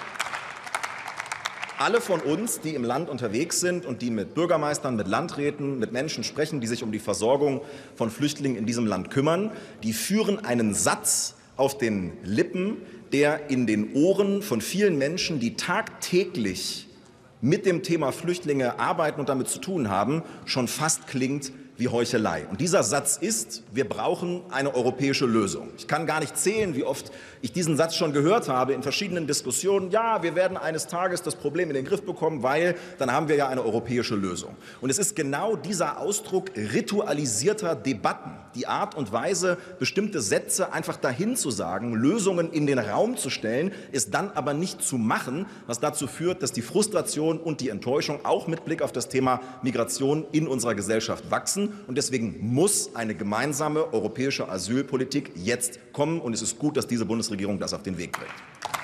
alle von uns, die im Land unterwegs sind und die mit Bürgermeistern, mit Landräten, mit Menschen sprechen, die sich um die Versorgung von Flüchtlingen in diesem Land kümmern, die führen einen Satz auf den Lippen, der in den Ohren von vielen Menschen, die tagtäglich mit dem Thema Flüchtlinge arbeiten und damit zu tun haben, schon fast klingt wie Heuchelei. Und dieser Satz ist: Wir brauchen eine europäische Lösung. Ich kann gar nicht zählen, wie oft ich diesen Satz schon gehört habe in verschiedenen Diskussionen. Ja, wir werden eines Tages das Problem in den Griff bekommen, weil dann haben wir ja eine europäische Lösung. Und es ist genau dieser Ausdruck ritualisierter Debatten, die Art und Weise, bestimmte Sätze einfach dahin zu sagen, Lösungen in den Raum zu stellen, es dann aber nicht zu machen, was dazu führt, dass die Frustration und die Enttäuschung auch mit Blick auf das Thema Migration in unserer Gesellschaft wachsen. Und deswegen muss eine gemeinsame europäische Asylpolitik jetzt kommen. Und es ist gut, dass diese Bundesregierung das auf den Weg bringt.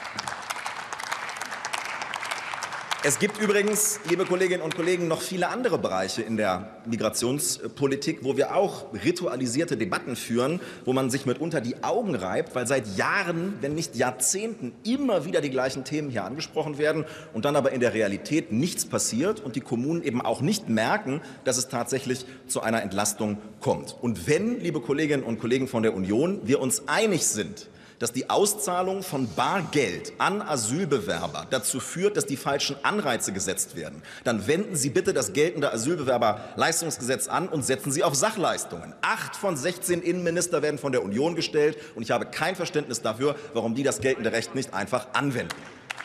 Es gibt übrigens, liebe Kolleginnen und Kollegen, noch viele andere Bereiche in der Migrationspolitik, wo wir auch ritualisierte Debatten führen, wo man sich mitunter die Augen reibt, weil seit Jahren, wenn nicht Jahrzehnten, immer wieder die gleichen Themen hier angesprochen werden und dann aber in der Realität nichts passiert und die Kommunen eben auch nicht merken, dass es tatsächlich zu einer Entlastung kommt. Und wenn, liebe Kolleginnen und Kollegen von der Union, wir uns einig sind, dass die Auszahlung von Bargeld an Asylbewerber dazu führt, dass die falschen Anreize gesetzt werden, dann wenden Sie bitte das geltende Asylbewerberleistungsgesetz an und setzen Sie auf Sachleistungen. Acht von sechzehn Innenminister werden von der Union gestellt, und ich habe kein Verständnis dafür, warum die das geltende Recht nicht einfach anwenden.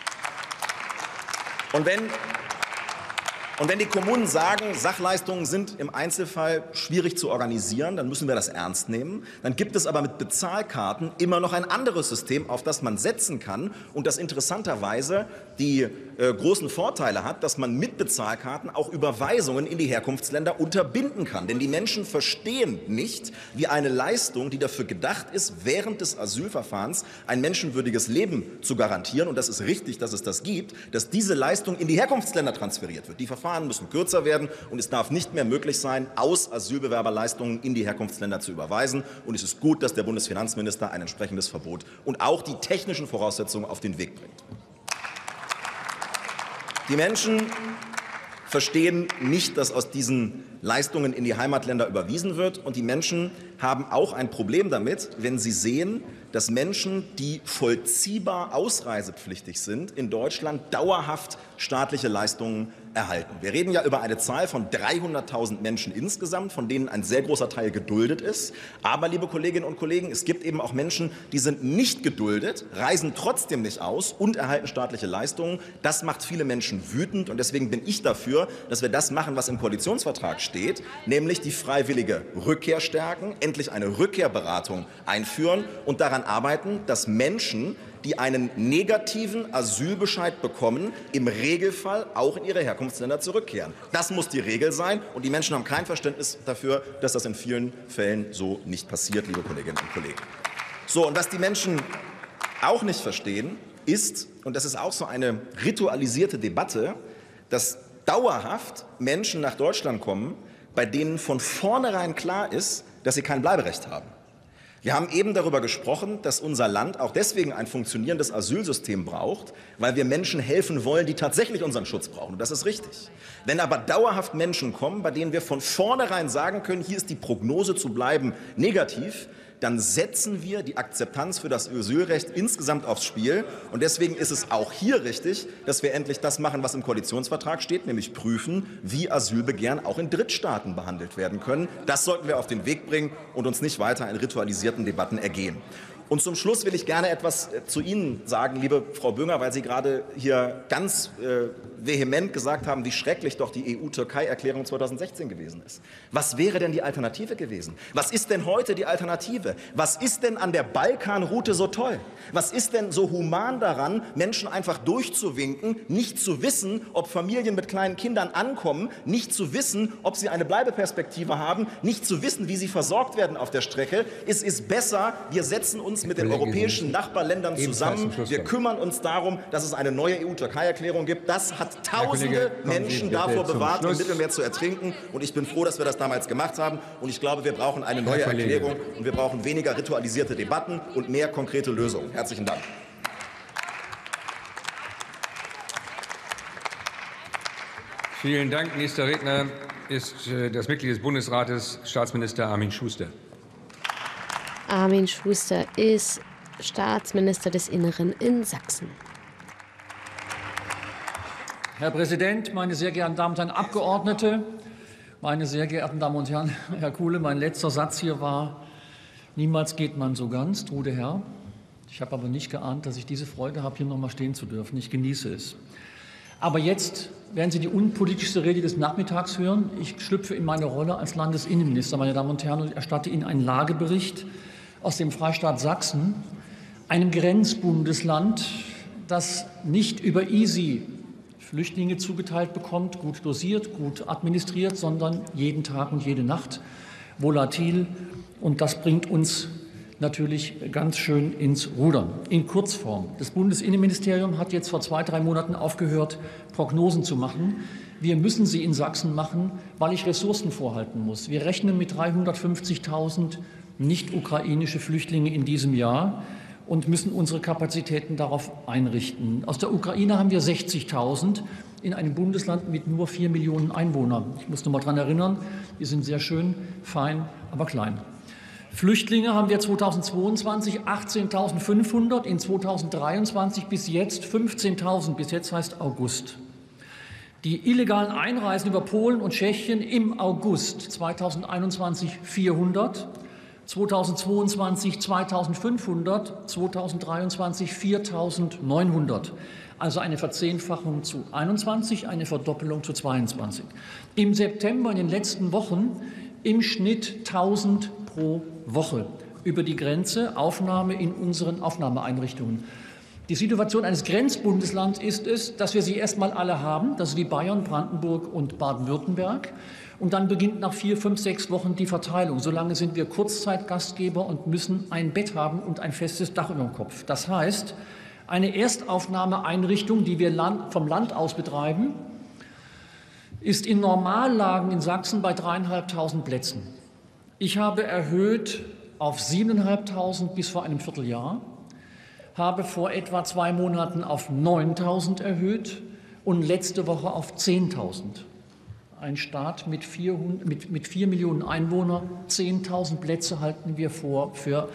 Und wenn Und wenn die Kommunen sagen, Sachleistungen sind im Einzelfall schwierig zu organisieren, dann müssen wir das ernst nehmen. Dann gibt es aber mit Bezahlkarten immer noch ein anderes System, auf das man setzen kann und das interessanterweise die äh, großen Vorteile hat, dass man mit Bezahlkarten auch Überweisungen in die Herkunftsländer unterbinden kann. Denn die Menschen verstehen nicht, wie eine Leistung, die dafür gedacht ist, während des Asylverfahrens ein menschenwürdiges Leben zu garantieren, und das ist richtig, dass es das gibt, dass diese Leistung in die Herkunftsländer transferiert wird. Die Verfahren müssen kürzer werden, und es darf nicht mehr möglich sein, aus Asylbewerberleistungen in die Herkunftsländer zu überweisen. Und es ist gut, dass der Bundesfinanzminister ein entsprechendes Verbot und auch die technischen Voraussetzungen auf den Weg bringt. Die Menschen verstehen nicht, dass aus diesen Leistungen in die Heimatländer überwiesen wird. Und die Menschen haben auch ein Problem damit, wenn sie sehen, dass Menschen, die vollziehbar ausreisepflichtig sind, in Deutschland dauerhaft staatliche Leistungen erhalten. Wir reden ja über eine Zahl von dreihunderttausend Menschen insgesamt, von denen ein sehr großer Teil geduldet ist. Aber, liebe Kolleginnen und Kollegen, es gibt eben auch Menschen, die sind nicht geduldet, reisen trotzdem nicht aus und erhalten staatliche Leistungen. Das macht viele Menschen wütend und deswegen bin ich dafür, dass wir das machen, was im Koalitionsvertrag steht, nämlich die freiwillige Rückkehr stärken, endlich eine Rückkehrberatung einführen und daran arbeiten, dass Menschen, die einen negativen Asylbescheid bekommen, im Regelfall auch in ihre Herkunftsländer zurückkehren. Das muss die Regel sein und die Menschen haben kein Verständnis dafür, dass das in vielen Fällen so nicht passiert, liebe Kolleginnen und Kollegen. So, und was die Menschen auch nicht verstehen, ist, und das ist auch so eine ritualisierte Debatte, dass dauerhaft Menschen nach Deutschland kommen, bei denen von vornherein klar ist, dass sie kein Bleiberecht haben. Wir haben eben darüber gesprochen, dass unser Land auch deswegen ein funktionierendes Asylsystem braucht, weil wir Menschen helfen wollen, die tatsächlich unseren Schutz brauchen. Und das ist richtig. Wenn aber dauerhaft Menschen kommen, bei denen wir von vornherein sagen können, hier ist die Prognose zu bleiben negativ, dann setzen wir die Akzeptanz für das Asylrecht insgesamt aufs Spiel. Und deswegen ist es auch hier richtig, dass wir endlich das machen, was im Koalitionsvertrag steht, nämlich prüfen, wie Asylbegehren auch in Drittstaaten behandelt werden können. Das sollten wir auf den Weg bringen und uns nicht weiter in ritualisierten Debatten ergehen. Und zum Schluss will ich gerne etwas zu Ihnen sagen, liebe Frau Bünger, weil Sie gerade hier ganz äh, vehement gesagt haben, wie schrecklich doch die E U-Türkei-Erklärung zweitausendsechzehn gewesen ist. Was wäre denn die Alternative gewesen? Was ist denn heute die Alternative? Was ist denn an der Balkanroute so toll? Was ist denn so human daran, Menschen einfach durchzuwinken, nicht zu wissen, ob Familien mit kleinen Kindern ankommen, nicht zu wissen, ob sie eine Bleibeperspektive haben, nicht zu wissen, wie sie versorgt werden auf der Strecke? Es ist besser, wir setzen uns mit den europäischen Nachbarländern zusammen. Wir kümmern uns darum, dass es eine neue E U-Türkei-Erklärung gibt. Das hat tausende Menschen davor bewahrt, im Mittelmeer zu ertrinken. Und ich bin froh, dass wir das damals gemacht haben. Und ich glaube, wir brauchen eine neue Erklärung. Und wir brauchen weniger ritualisierte Debatten und mehr konkrete Lösungen. Herzlichen Dank. Vielen Dank. Nächster Redner ist das Mitglied des Bundesrates, Staatsminister Armin Schuster. Armin Schuster ist Staatsminister des Inneren in Sachsen. Herr Präsident, meine sehr geehrten Damen und Herren Abgeordnete, meine sehr geehrten Damen und Herren, Herr Kuhle, mein letzter Satz hier war, niemals geht man so ganz, Trude Herr. Ich habe aber nicht geahnt, dass ich diese Freude habe, hier noch mal stehen zu dürfen. Ich genieße es. Aber jetzt werden Sie die unpolitischste Rede des Nachmittags hören. Ich schlüpfe in meine Rolle als Landesinnenminister, meine Damen und Herren, und erstatte Ihnen einen Lagebericht aus dem Freistaat Sachsen, einem Grenzbundesland, das nicht über easy Flüchtlinge zugeteilt bekommt, gut dosiert, gut administriert, sondern jeden Tag und jede Nacht volatil. Und das bringt uns natürlich ganz schön ins Rudern. In Kurzform. Das Bundesinnenministerium hat jetzt vor zwei, drei Monaten aufgehört, Prognosen zu machen. Wir müssen sie in Sachsen machen, weil ich Ressourcen vorhalten muss. Wir rechnen mit dreihundertfünfzigtausend nicht-ukrainische Flüchtlinge in diesem Jahr und müssen unsere Kapazitäten darauf einrichten. Aus der Ukraine haben wir sechzigtausend in einem Bundesland mit nur vier Millionen Einwohnern. Ich muss noch mal daran erinnern, die sind sehr schön, fein, aber klein. Flüchtlinge haben wir zweitausendzweiundzwanzig achtzehntausendfünfhundert, in zweitausenddreiundzwanzig bis jetzt fünfzehntausend, bis jetzt heißt August. Die illegalen Einreisen über Polen und Tschechien im August zweitausendeinundzwanzig vierhundert, zweitausendzweiundzwanzig zweitausendfünfhundert, zweitausenddreiundzwanzig viertausendneunhundert. Also eine Verzehnfachung zu einundzwanzig, eine Verdoppelung zu zweiundzwanzig. Im September, in den letzten Wochen, im Schnitt tausend pro Woche über die Grenze, Aufnahme in unseren Aufnahmeeinrichtungen. Die Situation eines Grenzbundeslands ist es, dass wir sie erst mal alle haben, das ist wie Bayern, Brandenburg und Baden-Württemberg. Und dann beginnt nach vier, fünf, sechs Wochen die Verteilung. Solange sind wir Kurzzeitgastgeber und müssen ein Bett haben und ein festes Dach über dem Kopf. Das heißt, eine Erstaufnahmeeinrichtung, die wir vom Land aus betreiben, ist in Normallagen in Sachsen bei dreieinhalbtausend Plätzen. Ich habe erhöht auf siebeneinhalbtausend bis vor einem Vierteljahr, habe vor etwa zwei Monaten auf neuntausend erhöht und letzte Woche auf zehntausend. Ein Staat mit, vierhundert, mit, mit vier Millionen Einwohnern, zehntausend Plätze halten wir vor für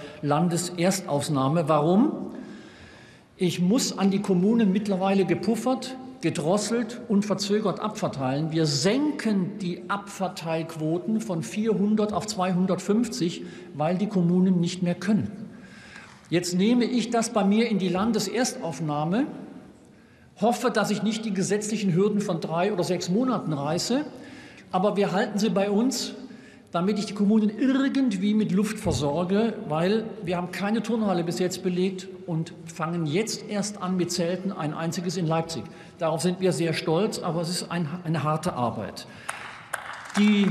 Landeserstaufnahme. Warum? Ich muss an die Kommunen mittlerweile gepuffert gedrosselt und verzögert abverteilen. Wir senken die Abverteilquoten von vierhundert auf zweihundertfünfzig, weil die Kommunen nicht mehr können. Jetzt nehme ich das bei mir in die Landeserstaufnahme, hoffe, dass ich nicht die gesetzlichen Hürden von drei oder sechs Monaten reiße, aber wir halten sie bei uns, damit ich die Kommunen irgendwie mit Luft versorge, weil wir haben keine Turnhalle bis jetzt belegt und fangen jetzt erst an mit Zelten, ein einziges in Leipzig. Darauf sind wir sehr stolz, aber es ist ein, eine harte Arbeit. Die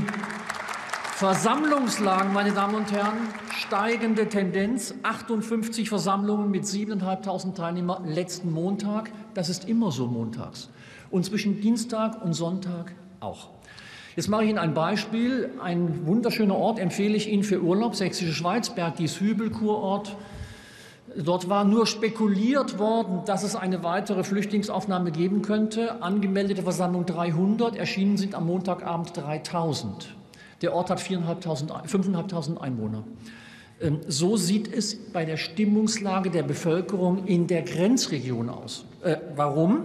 Versammlungslagen, meine Damen und Herren, steigende Tendenz, achtundfünfzig Versammlungen mit siebentausendfünfhundert Teilnehmern letzten Montag. Das ist immer so montags. Und zwischen Dienstag und Sonntag auch. Jetzt mache ich Ihnen ein Beispiel. Ein wunderschöner Ort empfehle ich Ihnen für Urlaub, Sächsische Schweiz, Bergdies-Hübel, Kurort. Dort war nur spekuliert worden, dass es eine weitere Flüchtlingsaufnahme geben könnte. Angemeldete Versammlung dreihundert, erschienen sind am Montagabend dreitausend. Der Ort hat fünftausendfünfhundert Einwohner. So sieht es bei der Stimmungslage der Bevölkerung in der Grenzregion aus. Äh, warum?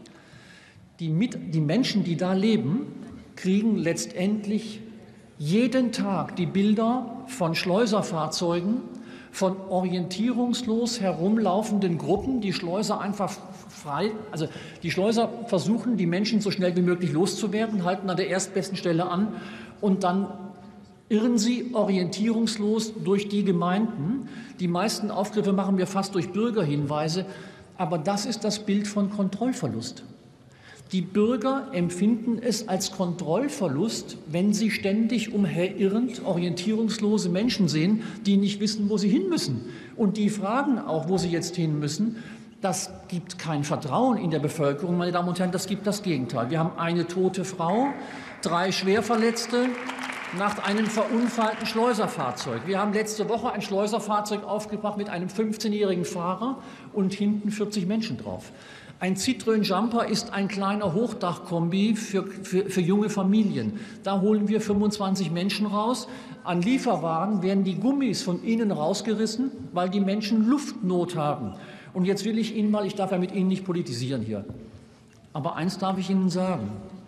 Die, mit, die Menschen, die da leben, kriegen letztendlich jeden Tag die Bilder von Schleuserfahrzeugen, von orientierungslos herumlaufenden Gruppen, die Schleuser einfach frei, also die Schleuser versuchen, die Menschen so schnell wie möglich loszuwerden, halten an der erstbesten Stelle an und dann irren sie orientierungslos durch die Gemeinden. Die meisten Aufgriffe machen wir fast durch Bürgerhinweise, aber das ist das Bild von Kontrollverlust. Die Bürger empfinden es als Kontrollverlust, wenn sie ständig umherirrend orientierungslose Menschen sehen, die nicht wissen, wo sie hin müssen. Und die fragen auch, wo sie jetzt hin müssen. Das gibt kein Vertrauen in der Bevölkerung, meine Damen und Herren, das gibt das Gegenteil. Wir haben eine tote Frau, drei Schwerverletzte nach einem verunfallten Schleuserfahrzeug. Wir haben letzte Woche ein Schleuserfahrzeug aufgebracht mit einem fünfzehnjährigen Fahrer und hinten vierzig Menschen drauf. Ein Citroën Jumper ist ein kleiner Hochdachkombi für, für, für junge Familien. Da holen wir fünfundzwanzig Menschen raus. An Lieferwagen werden die Gummis von innen rausgerissen, weil die Menschen Luftnot haben. Und jetzt will ich Ihnen mal, ich darf ja mit Ihnen nicht politisieren hier, aber eins darf ich Ihnen sagen.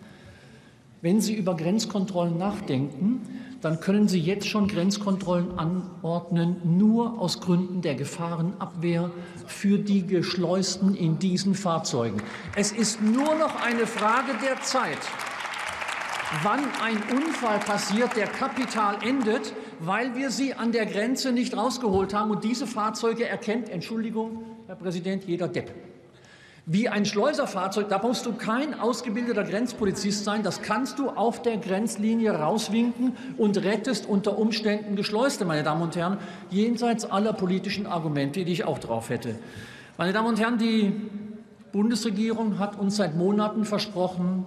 Wenn Sie über Grenzkontrollen nachdenken, dann können Sie jetzt schon Grenzkontrollen anordnen, nur aus Gründen der Gefahrenabwehr für die Geschleusten in diesen Fahrzeugen. Es ist nur noch eine Frage der Zeit, wann ein Unfall passiert, der kapital endet, weil wir sie an der Grenze nicht rausgeholt haben. Und diese Fahrzeuge erkennt, Entschuldigung, Herr Präsident, jeder Depp. Wie ein Schleuserfahrzeug, da musst du kein ausgebildeter Grenzpolizist sein, das kannst du auf der Grenzlinie rauswinken und rettest unter Umständen Geschleuste, meine Damen und Herren, jenseits aller politischen Argumente, die ich auch drauf hätte. Meine Damen und Herren, die Bundesregierung hat uns seit Monaten versprochen,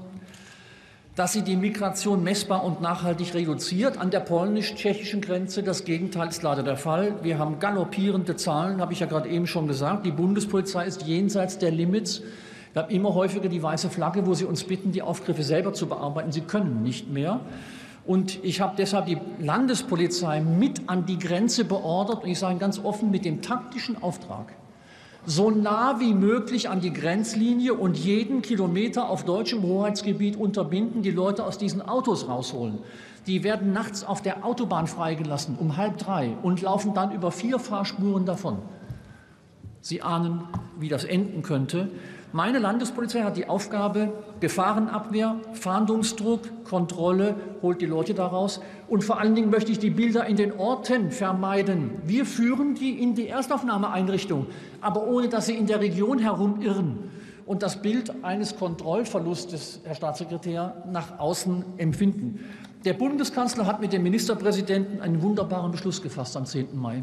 dass sie die Migration messbar und nachhaltig reduziert. An der polnisch-tschechischen Grenze das Gegenteil ist leider der Fall. Wir haben galoppierende Zahlen, habe ich ja gerade eben schon gesagt. Die Bundespolizei ist jenseits der Limits. Wir haben immer häufiger die weiße Flagge, wo sie uns bitten, die Aufgriffe selber zu bearbeiten. Sie können nicht mehr. Und ich habe deshalb die Landespolizei mit an die Grenze beordert. Und ich sage ganz offen, mit dem taktischen Auftrag, so nah wie möglich an die Grenzlinie und jeden Kilometer auf deutschem Hoheitsgebiet unterbinden, die Leute aus diesen Autos rausholen. Die werden nachts auf der Autobahn freigelassen, um halb drei, und laufen dann über vier Fahrspuren davon. Sie ahnen, wie das enden könnte. Meine Landespolizei hat die Aufgabe, Gefahrenabwehr, Fahndungsdruck, Kontrolle, holt die Leute daraus. Und vor allen Dingen möchte ich die Bilder in den Orten vermeiden. Wir führen die in die Erstaufnahmeeinrichtung, aber ohne, dass sie in der Region herumirren und das Bild eines Kontrollverlustes, Herr Staatssekretär, nach außen empfinden. Der Bundeskanzler hat mit dem Ministerpräsidenten einen wunderbaren Beschluss gefasst am zehnten Mai.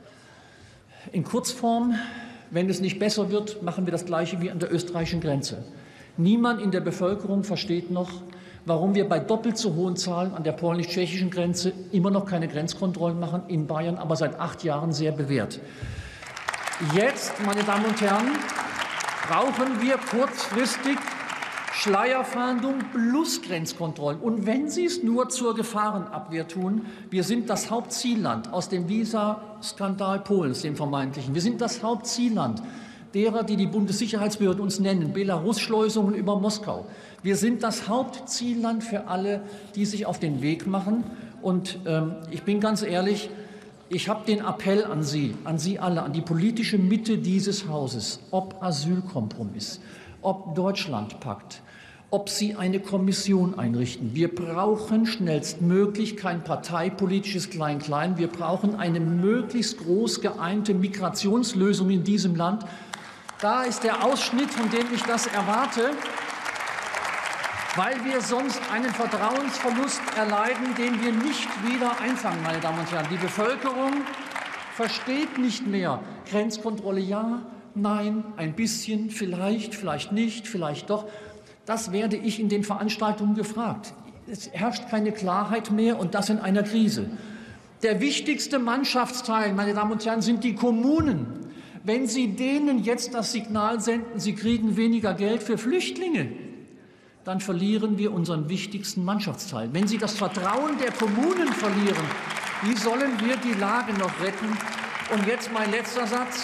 In Kurzform: Wenn es nicht besser wird, machen wir das Gleiche wie an der österreichischen Grenze. Niemand in der Bevölkerung versteht noch, warum wir bei doppelt so hohen Zahlen an der polnisch-tschechischen Grenze immer noch keine Grenzkontrollen machen, in Bayern aber seit acht Jahren sehr bewährt. Jetzt, meine Damen und Herren, brauchen wir kurzfristig Schleierfahndung plus Grenzkontrollen. Und wenn Sie es nur zur Gefahrenabwehr tun, wir sind das Hauptzielland aus dem Visa-Skandal Polens, dem vermeintlichen. Wir sind das Hauptzielland, derer, die die Bundessicherheitsbehörden uns nennen, Belarus-Schleusungen über Moskau. Wir sind das Hauptzielland für alle, die sich auf den Weg machen. Und ähm, ich bin ganz ehrlich, ich habe den Appell an Sie, an Sie alle, an die politische Mitte dieses Hauses, ob Asylkompromiss, ob Deutschlandpakt, ob Sie eine Kommission einrichten. Wir brauchen schnellstmöglich kein parteipolitisches Klein-Klein. Wir brauchen eine möglichst groß geeinte Migrationslösung in diesem Land. Da ist der Ausschnitt, von dem ich das erwarte, weil wir sonst einen Vertrauensverlust erleiden, den wir nicht wieder einfangen, meine Damen und Herren. Die Bevölkerung versteht nicht mehr. Grenzkontrolle ja, nein, ein bisschen, vielleicht, vielleicht nicht, vielleicht doch. Das werde ich in den Veranstaltungen gefragt. Es herrscht keine Klarheit mehr, und das in einer Krise. Der wichtigste Mannschaftsteil, meine Damen und Herren, sind die Kommunen. Wenn Sie denen jetzt das Signal senden, sie kriegen weniger Geld für Flüchtlinge, dann verlieren wir unseren wichtigsten Mannschaftsteil. Wenn Sie das Vertrauen der Kommunen verlieren, wie sollen wir die Lage noch retten? Und jetzt mein letzter Satz.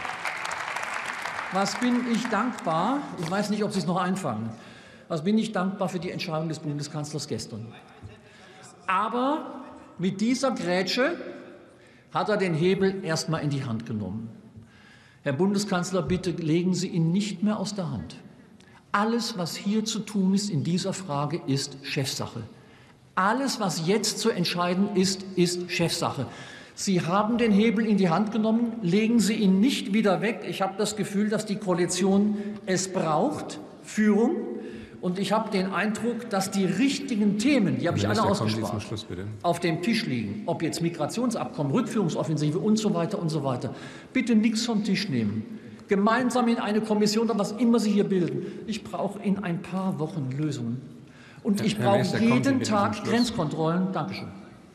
Was bin ich dankbar? Ich weiß nicht, ob Sie es noch einfangen. Was bin ich dankbar für die Entscheidung des Bundeskanzlers gestern. Aber mit dieser Grätsche hat er den Hebel erst mal in die Hand genommen. Herr Bundeskanzler, bitte legen Sie ihn nicht mehr aus der Hand. Alles, was hier zu tun ist in dieser Frage, ist Chefsache. Alles, was jetzt zu entscheiden ist, ist Chefsache. Sie haben den Hebel in die Hand genommen, legen Sie ihn nicht wieder weg. Ich habe das Gefühl, dass die Koalition es braucht, Führung. Und ich habe den Eindruck, dass die richtigen Themen, die habe ich alle ausgespart, auf dem Tisch liegen. Ob jetzt Migrationsabkommen, Rückführungsoffensive und so weiter und so weiter. Bitte nichts vom Tisch nehmen. Gemeinsam in eine Kommission oder was immer Sie hier bilden. Ich brauche in ein paar Wochen Lösungen. Und ich brauche jeden Tag Grenzkontrollen. Dankeschön.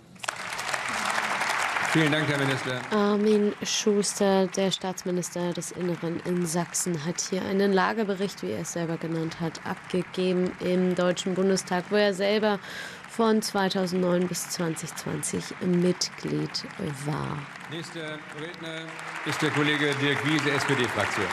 Vielen Dank, Herr Minister. Armin Schuster, der Staatsminister des Inneren in Sachsen, hat hier einen Lagebericht, wie er es selber genannt hat, abgegeben im Deutschen Bundestag, wo er selber von zweitausendneun bis zweitausendzwanzig Mitglied war. Nächster Redner ist der Kollege Dirk Wiese, S P D-Fraktion.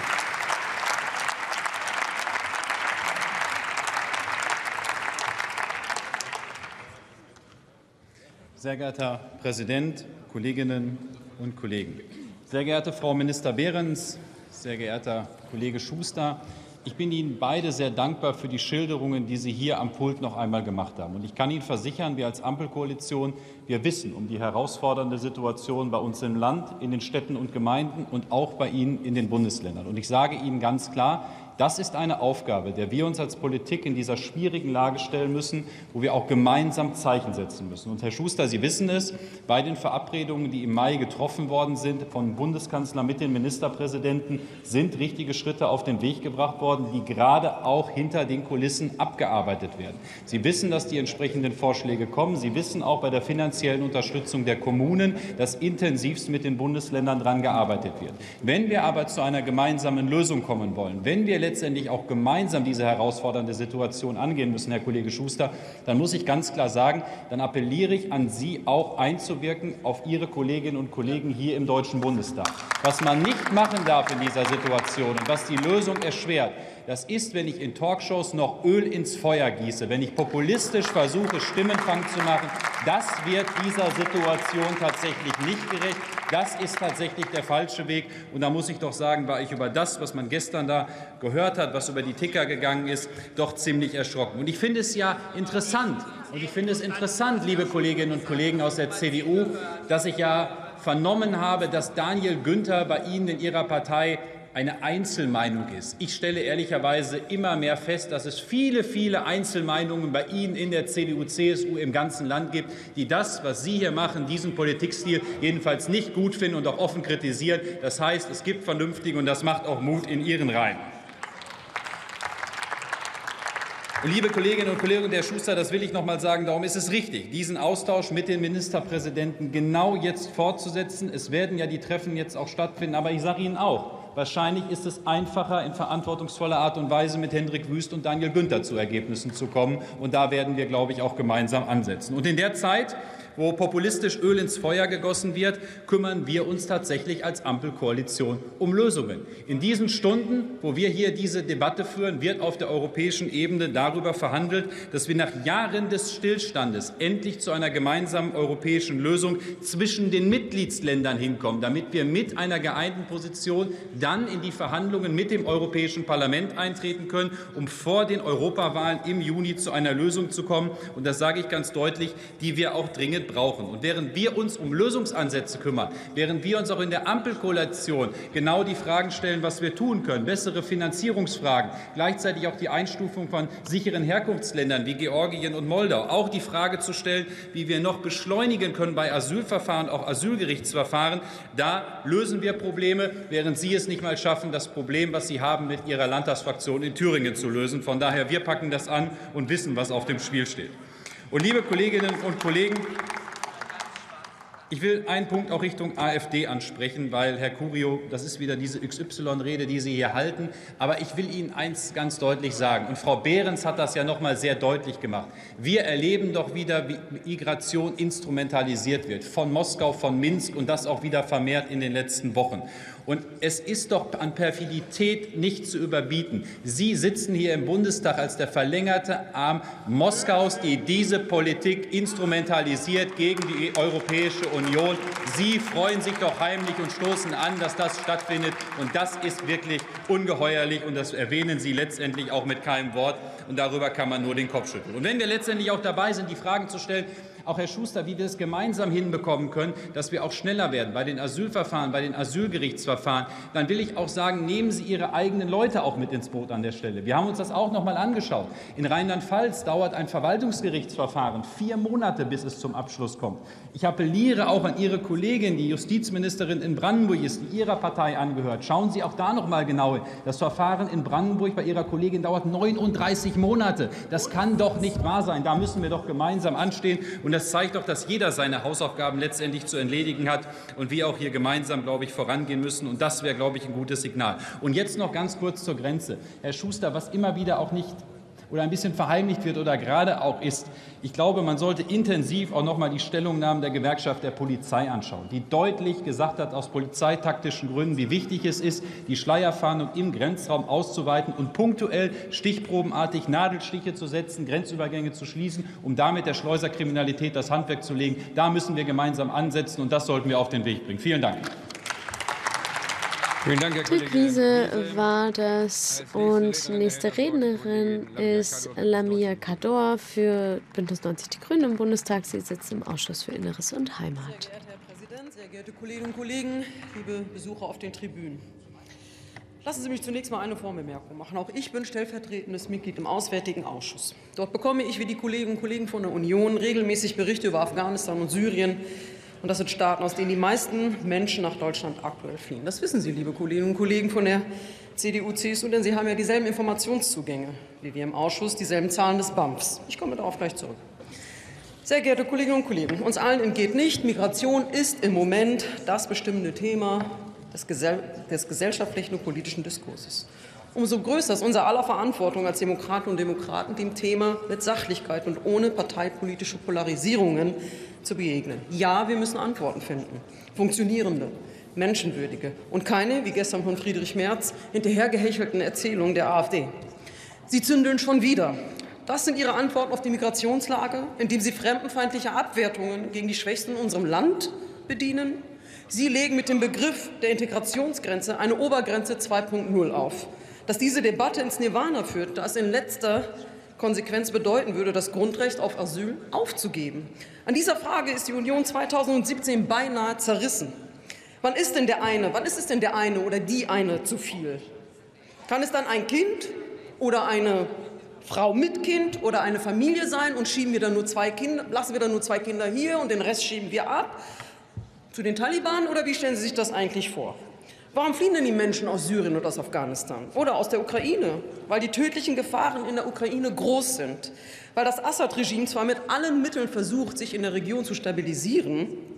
Sehr geehrter Herr Präsident, Kolleginnen und Kollegen! Sehr geehrte Frau Minister Behrens, sehr geehrter Kollege Schuster! Ich bin Ihnen beide sehr dankbar für die Schilderungen, die Sie hier am Pult noch einmal gemacht haben. Und ich kann Ihnen versichern, wir als Ampelkoalition, wir wissen um die herausfordernde Situation bei uns im Land, in den Städten und Gemeinden und auch bei Ihnen in den Bundesländern. Und ich sage Ihnen ganz klar, das ist eine Aufgabe, der wir uns als Politik in dieser schwierigen Lage stellen müssen, wo wir auch gemeinsam Zeichen setzen müssen. Und Herr Schuster, Sie wissen es, bei den Verabredungen, die im Mai getroffen worden sind vom Bundeskanzler mit den Ministerpräsidenten, sind richtige Schritte auf den Weg gebracht worden, die gerade auch hinter den Kulissen abgearbeitet werden. Sie wissen, dass die entsprechenden Vorschläge kommen. Sie wissen auch bei der finanziellen Unterstützung der Kommunen, dass intensivst mit den Bundesländern daran gearbeitet wird. Wenn wir aber zu einer gemeinsamen Lösung kommen wollen, wenn wir letztendlich auch gemeinsam diese herausfordernde Situation angehen müssen, Herr Kollege Schuster, dann muss ich ganz klar sagen, dann appelliere ich an Sie, auch einzuwirken auf Ihre Kolleginnen und Kollegen hier im Deutschen Bundestag. Was man nicht machen darf in dieser Situation und was die Lösung erschwert, das ist, wenn ich in Talkshows noch Öl ins Feuer gieße, wenn ich populistisch versuche, Stimmenfang zu machen. Das wird dieser Situation tatsächlich nicht gerecht. Das ist tatsächlich der falsche Weg. Und da muss ich doch sagen, war ich über das, was man gestern da gehört hat, was über die Ticker gegangen ist, doch ziemlich erschrocken. Und ich finde es ja interessant, und ich finde es interessant, liebe Kolleginnen und Kollegen aus der C D U, dass ich ja vernommen habe, dass Daniel Günther bei Ihnen in Ihrer Partei eine Einzelmeinung ist. Ich stelle ehrlicherweise immer mehr fest, dass es viele, viele Einzelmeinungen bei Ihnen in der C D U C S U im ganzen Land gibt, die das, was Sie hier machen, diesen Politikstil jedenfalls nicht gut finden und auch offen kritisieren. Das heißt, es gibt Vernünftige, und das macht auch Mut in Ihren Reihen. Und liebe Kolleginnen und Kollegen, der Schuster, das will ich noch mal sagen, darum ist es richtig, diesen Austausch mit den Ministerpräsidenten genau jetzt fortzusetzen. Es werden ja die Treffen jetzt auch stattfinden, aber ich sage Ihnen auch, Wahrscheinlich ist es einfacher, in verantwortungsvoller Art und Weise mit Hendrik Wüst und Daniel Günther zu Ergebnissen zu kommen. Und da werden wir, glaube ich, auch gemeinsam ansetzen. Und in der Zeit, wo populistisch Öl ins Feuer gegossen wird, kümmern wir uns tatsächlich als Ampelkoalition um Lösungen. In diesen Stunden, wo wir hier diese Debatte führen, wird auf der europäischen Ebene darüber verhandelt, dass wir nach Jahren des Stillstandes endlich zu einer gemeinsamen europäischen Lösung zwischen den Mitgliedsländern hinkommen, damit wir mit einer geeinten Position dann in die Verhandlungen mit dem Europäischen Parlament eintreten können, um vor den Europawahlen im Juni zu einer Lösung zu kommen. Und das sage ich ganz deutlich, die wir auch dringend brauchen. Und während wir uns um Lösungsansätze kümmern, während wir uns auch in der Ampelkoalition genau die Fragen stellen, was wir tun können, bessere Finanzierungsfragen, gleichzeitig auch die Einstufung von sicheren Herkunftsländern wie Georgien und Moldau, auch die Frage zu stellen, wie wir noch beschleunigen können bei Asylverfahren, auch Asylgerichtsverfahren, da lösen wir Probleme, während Sie es nicht mal schaffen, das Problem, was Sie haben, mit Ihrer Landtagsfraktion in Thüringen zu lösen. Von daher, wir packen das an und wissen, was auf dem Spiel steht. Und liebe Kolleginnen und Kollegen, ich will einen Punkt auch Richtung AfD ansprechen, weil, Herr Curio, das ist wieder diese X Y-Rede, die Sie hier halten. Aber ich will Ihnen eins ganz deutlich sagen, und Frau Behrens hat das ja noch mal sehr deutlich gemacht. Wir erleben doch wieder, wie Migration instrumentalisiert wird, von Moskau, von Minsk und das auch wieder vermehrt in den letzten Wochen. Und es ist doch an Perfidität nicht zu überbieten. Sie sitzen hier im Bundestag als der verlängerte Arm Moskaus, die diese Politik instrumentalisiert gegen die Europäische Union. Sie freuen sich doch heimlich und stoßen an, dass das stattfindet. Und das ist wirklich ungeheuerlich. Und das erwähnen Sie letztendlich auch mit keinem Wort. Und darüber kann man nur den Kopf schütteln. Und wenn wir letztendlich auch dabei sind, die Fragen zu stellen, auch Herr Schuster, wie wir es gemeinsam hinbekommen können, dass wir auch schneller werden bei den Asylverfahren, bei den Asylgerichtsverfahren, dann will ich auch sagen, nehmen Sie Ihre eigenen Leute auch mit ins Boot an der Stelle. Wir haben uns das auch noch mal angeschaut. In Rheinland-Pfalz dauert ein Verwaltungsgerichtsverfahren vier Monate, bis es zum Abschluss kommt. Ich appelliere auch an Ihre Kollegin, die Justizministerin in Brandenburg ist, die Ihrer Partei angehört. Schauen Sie auch da noch mal genau hin. Das Verfahren in Brandenburg bei Ihrer Kollegin dauert neununddreißig Monate. Das kann doch nicht wahr sein. Da müssen wir doch gemeinsam anstehen. Und das zeigt doch, dass jeder seine Hausaufgaben letztendlich zu entledigen hat und wir auch hier gemeinsam, glaube ich, vorangehen müssen. Und das wäre, glaube ich, ein gutes Signal. Und jetzt noch ganz kurz zur Grenze. Herr Schuster, was immer wieder auch nicht oder ein bisschen verheimlicht wird oder gerade auch ist, ich glaube, man sollte intensiv auch noch mal die Stellungnahmen der Gewerkschaft der Polizei anschauen, die deutlich gesagt hat, aus polizeitaktischen Gründen, wie wichtig es ist, die Schleierfahndung im Grenzraum auszuweiten und punktuell stichprobenartig Nadelstiche zu setzen, Grenzübergänge zu schließen, um damit der Schleuserkriminalität das Handwerk zu legen. Da müssen wir gemeinsam ansetzen, und das sollten wir auf den Weg bringen. Vielen Dank. Vielen Dank, Herr Kollege. Krise war das. Und nächste Rednerin ist Lamia Kador für Bündnis neunzig Die Grünen im Bundestag. Sie sitzt im Ausschuss für Inneres und Heimat. Sehr geehrter Herr Präsident, sehr geehrte Kolleginnen und Kollegen, liebe Besucher auf den Tribünen. Lassen Sie mich zunächst mal eine Vorbemerkung machen. Auch ich bin stellvertretendes Mitglied im Auswärtigen Ausschuss. Dort bekomme ich, wie die Kolleginnen und Kollegen von der Union, regelmäßig Berichte über Afghanistan und Syrien. Und das sind Staaten, aus denen die meisten Menschen nach Deutschland aktuell fliehen. Das wissen Sie, liebe Kolleginnen und Kollegen von der C D U, C S U, denn Sie haben ja dieselben Informationszugänge wie wir im Ausschuss, dieselben Zahlen des B A M Fs. Ich komme darauf gleich zurück. Sehr geehrte Kolleginnen und Kollegen, uns allen entgeht nicht, Migration ist im Moment das bestimmende Thema des, gesell des gesellschaftlichen und politischen Diskurses. Umso größer ist unser aller Verantwortung als Demokratinnen und Demokraten, dem Thema mit Sachlichkeit und ohne parteipolitische Polarisierungen zu begegnen. Ja, wir müssen Antworten finden, funktionierende, menschenwürdige und keine, wie gestern von Friedrich Merz, hinterhergehechelten Erzählungen der AfD. Sie zündeln schon wieder. Das sind Ihre Antworten auf die Migrationslage, indem Sie fremdenfeindliche Abwertungen gegen die Schwächsten in unserem Land bedienen. Sie legen mit dem Begriff der Integrationsgrenze eine Obergrenze zwei Punkt null auf. Dass diese Debatte ins Nirvana führt, da es in letzter Konsequenz bedeuten würde, das Grundrecht auf Asyl aufzugeben. An dieser Frage ist die Union zweitausendsiebzehn beinahe zerrissen. Wann ist denn der eine, wann ist es denn der eine oder die eine zu viel? Kann es dann ein Kind oder eine Frau mit Kind oder eine Familie sein und schieben wir dann nur zwei Kinder, lassen wir dann nur zwei Kinder hier und den Rest schieben wir ab zu den Taliban, oder wie stellen Sie sich das eigentlich vor? Warum fliehen denn die Menschen aus Syrien und aus Afghanistan oder aus der Ukraine? Weil die tödlichen Gefahren in der Ukraine groß sind, weil das Assad-Regime zwar mit allen Mitteln versucht, sich in der Region zu stabilisieren,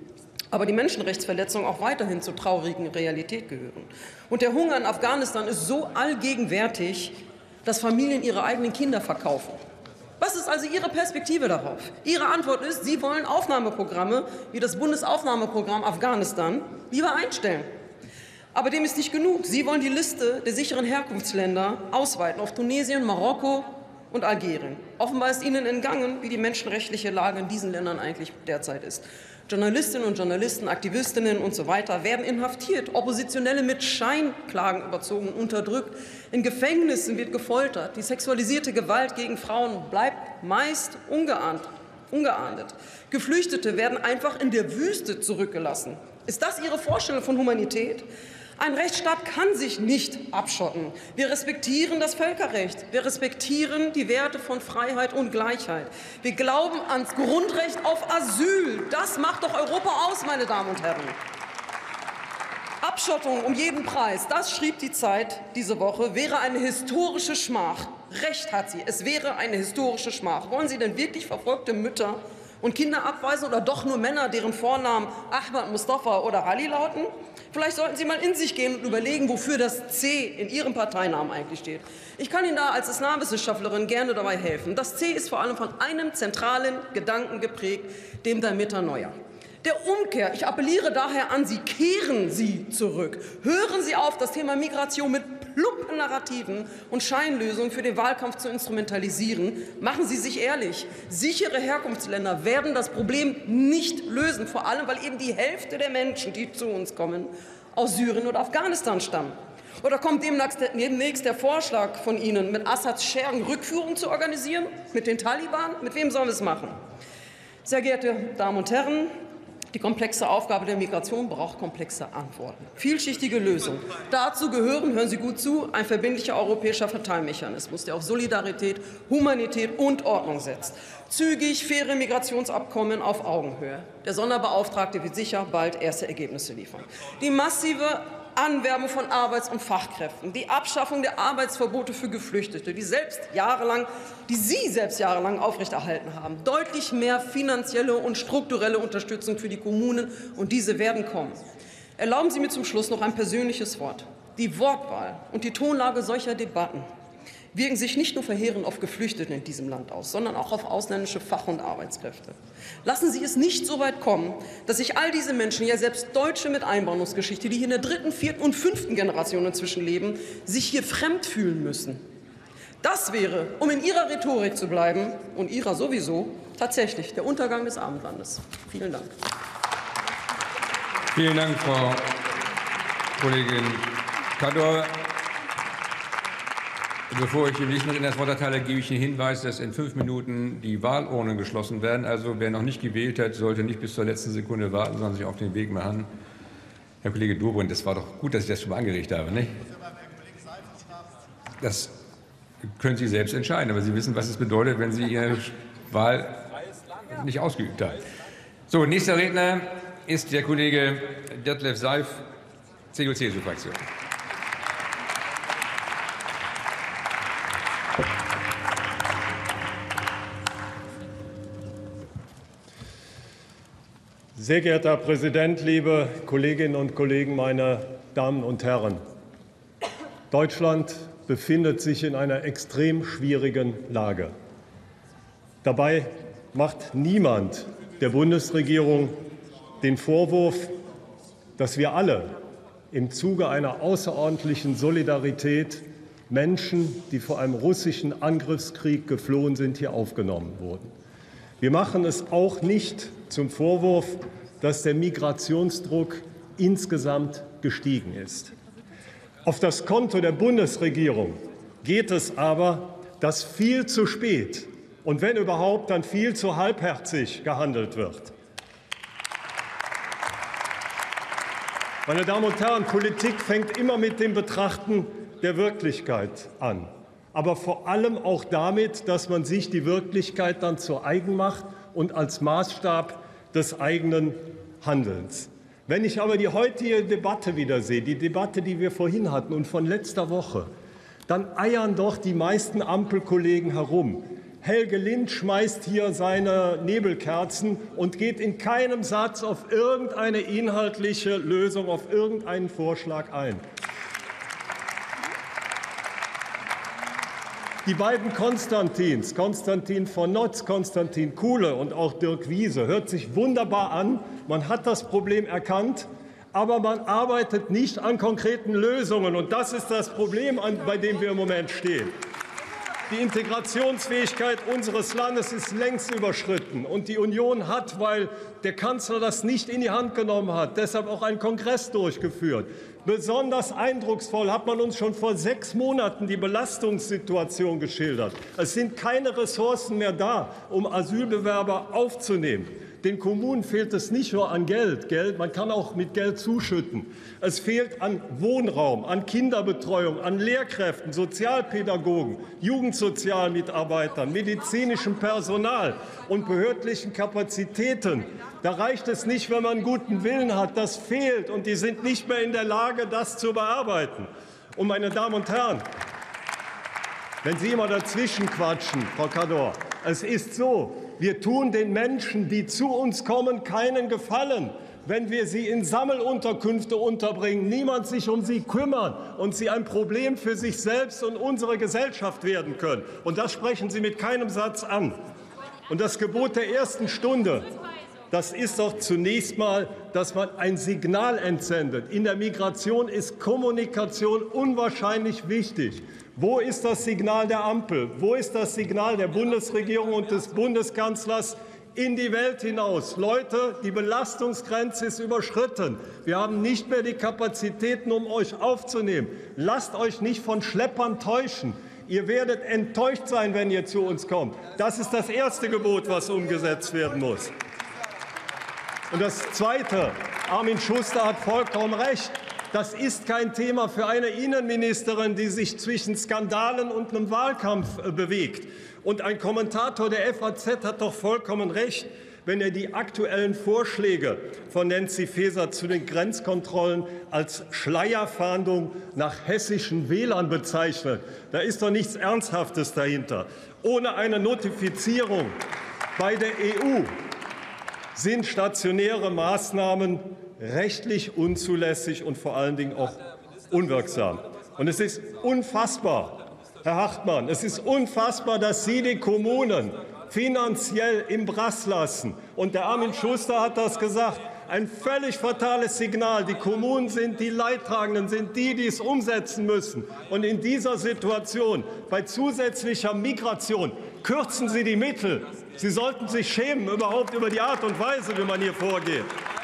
aber die Menschenrechtsverletzungen auch weiterhin zur traurigen Realität gehören. Und der Hunger in Afghanistan ist so allgegenwärtig, dass Familien ihre eigenen Kinder verkaufen. Was ist also Ihre Perspektive darauf? Ihre Antwort ist, Sie wollen Aufnahmeprogramme wie das Bundesaufnahmeprogramm Afghanistan lieber einstellen. Aber dem ist nicht genug. Sie wollen die Liste der sicheren Herkunftsländer ausweiten auf Tunesien, Marokko und Algerien. Offenbar ist Ihnen entgangen, wie die menschenrechtliche Lage in diesen Ländern eigentlich derzeit ist. Journalistinnen und Journalisten, Aktivistinnen und so weiter werden inhaftiert, Oppositionelle mit Scheinklagen überzogen und unterdrückt, in Gefängnissen wird gefoltert, die sexualisierte Gewalt gegen Frauen bleibt meist ungeahnt, ungeahndet. Geflüchtete werden einfach in der Wüste zurückgelassen. Ist das Ihre Vorstellung von Humanität? Ein Rechtsstaat kann sich nicht abschotten. Wir respektieren das Völkerrecht. Wir respektieren die Werte von Freiheit und Gleichheit. Wir glauben ans Grundrecht auf Asyl. Das macht doch Europa aus, meine Damen und Herren. Abschottung um jeden Preis, das schrieb die Zeit diese Woche, wäre eine historische Schmach. Recht hat sie, es wäre eine historische Schmach. Wollen Sie denn wirklich verfolgte Mütter und Kinder abweisen oder doch nur Männer, deren Vornamen Ahmad, Mustafa oder Ali lauten? Vielleicht sollten Sie mal in sich gehen und überlegen, wofür das C in Ihrem Parteinamen eigentlich steht. Ich kann Ihnen da als Islamwissenschaftlerin gerne dabei helfen. Das C ist vor allem von einem zentralen Gedanken geprägt, dem der Metanoia. Der Umkehr. Ich appelliere daher an Sie, kehren Sie zurück. Hören Sie auf, das Thema Migration mit plumpen Narrativen und Scheinlösungen für den Wahlkampf zu instrumentalisieren. Machen Sie sich ehrlich. Sichere Herkunftsländer werden das Problem nicht lösen, vor allem, weil eben die Hälfte der Menschen, die zu uns kommen, aus Syrien und Afghanistan stammen. Oder kommt demnächst der Vorschlag von Ihnen, mit Assads Schergen Rückführung zu organisieren? Mit den Taliban? Mit wem sollen wir es machen? Sehr geehrte Damen und Herren, die komplexe Aufgabe der Migration braucht komplexe Antworten. Vielschichtige Lösungen. Dazu gehören, hören Sie gut zu, ein verbindlicher europäischer Verteilmechanismus, der auf Solidarität, Humanität und Ordnung setzt. Zügig faire Migrationsabkommen auf Augenhöhe. Der Sonderbeauftragte wird sicher bald erste Ergebnisse liefern. Die massive Anwerbung von Arbeits- und Fachkräften, die Abschaffung der Arbeitsverbote für Geflüchtete, die, selbst jahrelang, die Sie selbst jahrelang aufrechterhalten haben, deutlich mehr finanzielle und strukturelle Unterstützung für die Kommunen, und diese werden kommen. Erlauben Sie mir zum Schluss noch ein persönliches Wort. Die Wortwahl und die Tonlage solcher Debatten wirken sich nicht nur verheerend auf Geflüchtete in diesem Land aus, sondern auch auf ausländische Fach- und Arbeitskräfte. Lassen Sie es nicht so weit kommen, dass sich all diese Menschen, ja selbst Deutsche mit Einwanderungsgeschichte, die hier in der dritten, vierten und fünften Generation inzwischen leben, sich hier fremd fühlen müssen. Das wäre, um in Ihrer Rhetorik zu bleiben, und Ihrer sowieso, tatsächlich der Untergang des Abendlandes. Vielen Dank. Vielen Dank, Frau Kollegin Kador. Bevor ich dem nächsten Redner das Wort erteile, gebe ich den Hinweis, dass in fünf Minuten die Wahlurnen geschlossen werden. Also wer noch nicht gewählt hat, sollte nicht bis zur letzten Sekunde warten, sondern sich auf den Weg machen. Herr Kollege Dobrindt, das war doch gut, dass ich das schon mal angeregt habe, nicht? Das können Sie selbst entscheiden, aber Sie wissen, was es bedeutet, wenn Sie Ihre Wahl nicht ausgeübt haben. So, nächster Redner ist der Kollege Detlef Seif, C D U C S U-Fraktion. Sehr geehrter Herr Präsident, liebe Kolleginnen und Kollegen, meine Damen und Herren! Deutschland befindet sich in einer extrem schwierigen Lage. Dabei macht niemand der Bundesregierung den Vorwurf, dass wir alle im Zuge einer außerordentlichen Solidarität Menschen, die vor einem russischen Angriffskrieg geflohen sind, hier aufgenommen wurden. Wir machen es auch nicht zum Vorwurf, dass der Migrationsdruck insgesamt gestiegen ist. Auf das Konto der Bundesregierung geht es aber, dass viel zu spät und wenn überhaupt, dann viel zu halbherzig gehandelt wird. Meine Damen und Herren, Politik fängt immer mit dem Betrachten der Wirklichkeit an, aber vor allem auch damit, dass man sich die Wirklichkeit dann zu eigen macht und als Maßstab des eigenen Handelns. Wenn ich aber die heutige Debatte wieder sehe, die Debatte, die wir vorhin hatten und von letzter Woche, dann eiern doch die meisten Ampelkollegen herum Helge Lind schmeißt hier seine Nebelkerzen und geht in keinem Satz auf irgendeine inhaltliche Lösung, auf irgendeinen Vorschlag ein. Die beiden Konstantins, Konstantin von Notz, Konstantin Kuhle und auch Dirk Wiese, hört sich wunderbar an. Man hat das Problem erkannt, aber man arbeitet nicht an konkreten Lösungen. Und das ist das Problem, bei dem wir im Moment stehen. Die Integrationsfähigkeit unseres Landes ist längst überschritten. Und die Union hat, weil der Kanzler das nicht in die Hand genommen hat, deshalb auch einen Kongress durchgeführt. Besonders eindrucksvoll hat man uns schon vor sechs Monaten die Belastungssituation geschildert. Es sind keine Ressourcen mehr da, um Asylbewerber aufzunehmen. Den Kommunen fehlt es nicht nur an Geld, Geld, man kann auch mit Geld zuschütten. Es fehlt an Wohnraum, an Kinderbetreuung, an Lehrkräften, Sozialpädagogen, Jugendsozialmitarbeitern, medizinischem Personal und behördlichen Kapazitäten. Da reicht es nicht, wenn man guten Willen hat. Das fehlt, und die sind nicht mehr in der Lage, das zu bearbeiten. Und, meine Damen und Herren, wenn Sie immer dazwischen quatschen, Frau Cador, es ist so, wir tun den Menschen, die zu uns kommen, keinen Gefallen, wenn wir sie in Sammelunterkünfte unterbringen, niemand sich um sie kümmern und sie ein Problem für sich selbst und unsere Gesellschaft werden können. Und das sprechen Sie mit keinem Satz an. Und das Gebot der ersten Stunde, das ist doch zunächst mal, dass man ein Signal entsendet. In der Migration ist Kommunikation unwahrscheinlich wichtig. Wo ist das Signal der Ampel? Wo ist das Signal der Bundesregierung und des Bundeskanzlers in die Welt hinaus? Leute, die Belastungsgrenze ist überschritten. Wir haben nicht mehr die Kapazitäten, um euch aufzunehmen. Lasst euch nicht von Schleppern täuschen. Ihr werdet enttäuscht sein, wenn ihr zu uns kommt. Das ist das erste Gebot, was umgesetzt werden muss. Und das Zweite, Armin Schuster hat vollkommen recht. Das ist kein Thema für eine Innenministerin, die sich zwischen Skandalen und einem Wahlkampf bewegt. Und ein Kommentator der F A Z hat doch vollkommen recht, wenn er die aktuellen Vorschläge von Nancy Faeser zu den Grenzkontrollen als Schleierfahndung nach hessischen Wählern bezeichnet. Da ist doch nichts Ernsthaftes dahinter. Ohne eine Notifizierung bei der E U sind stationäre Maßnahmen rechtlich unzulässig und vor allen Dingen auch unwirksam. Und es ist unfassbar, Herr Hartmann, es ist unfassbar, dass Sie die Kommunen finanziell im Brass lassen. Und der Armin Schuster hat das gesagt. Ein völlig fatales Signal. Die Kommunen sind die Leidtragenden, sind die, die es umsetzen müssen. Und in dieser Situation, bei zusätzlicher Migration, kürzen Sie die Mittel. Sie sollten sich schämen, überhaupt über die Art und Weise, wie man hier vorgeht.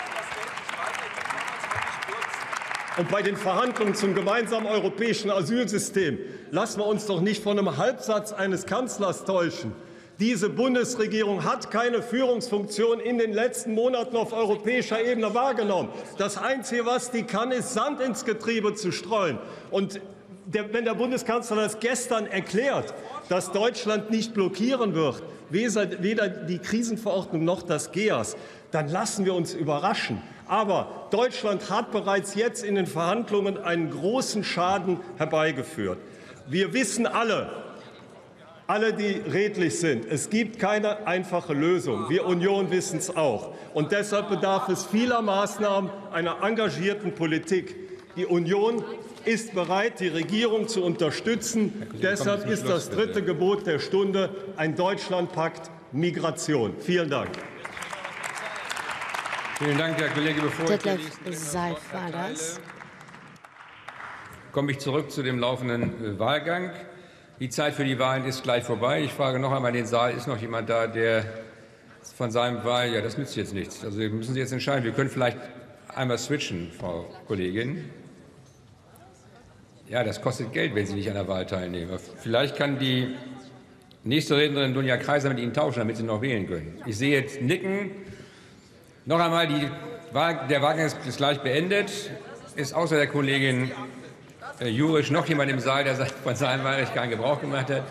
Und bei den Verhandlungen zum gemeinsamen europäischen Asylsystem lassen wir uns doch nicht von einem Halbsatz eines Kanzlers täuschen. Diese Bundesregierung hat keine Führungsfunktion in den letzten Monaten auf europäischer Ebene wahrgenommen. Das Einzige, was die kann, ist Sand ins Getriebe zu streuen. Und der, wenn der Bundeskanzler das gestern erklärt, dass Deutschland nicht blockieren wird, weder die Krisenverordnung noch das G E A S, dann lassen wir uns überraschen. Aber Deutschland hat bereits jetzt in den Verhandlungen einen großen Schaden herbeigeführt. Wir wissen alle, alle, die redlich sind, es gibt keine einfache Lösung. Wir Union wissen es auch. Und deshalb bedarf es vieler Maßnahmen einer engagierten Politik. Die Union ist bereit, die Regierung zu unterstützen. Deshalb ist das dritte Gebot der Stunde ein Deutschlandpakt Migration. Vielen Dank. Vielen Dank, Herr Kollege. Bevor ich Detlef Seif war das. Komme ich zurück zu dem laufenden Wahlgang. Die Zeit für die Wahlen ist gleich vorbei. Ich frage noch einmal in den Saal, ist noch jemand da, der von seinem Wahl, ja, das nützt jetzt nichts. Also wir müssen Sie jetzt entscheiden. Wir können vielleicht einmal switchen, Frau Kollegin. Ja, das kostet Geld, wenn Sie nicht an der Wahl teilnehmen. Vielleicht kann die nächste Rednerin Dunja Kaiser mit Ihnen tauschen, damit Sie noch wählen können. Ich sehe jetzt Nicken. Noch einmal, die Wahl, der Wahlgang ist gleich beendet. Ist außer der Kollegin äh, Jurisch noch jemand im Saal, der von seinem Wahlrecht keinen Gebrauch gemacht hat?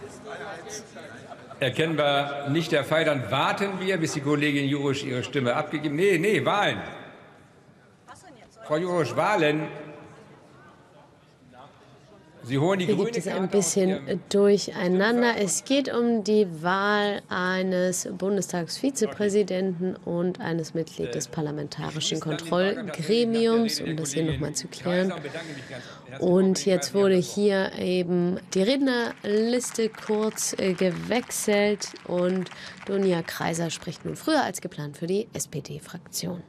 Erkennbar nicht der Fall. Dann warten wir, bis die Kollegin Jurisch ihre Stimme abgegeben hat. Nee, nee, Wahlen. Frau Jurisch, Wahlen. Sie holen die Hier grüne gibt es Karte ein bisschen durcheinander. Es geht um die Wahl eines Bundestagsvizepräsidenten und eines Mitglieds des Parlamentarischen Kontrollgremiums, um das hier nochmal zu klären. Und jetzt wurde hier eben die Rednerliste kurz äh, gewechselt und Dunja Kreiser spricht nun früher als geplant für die S P D-Fraktion.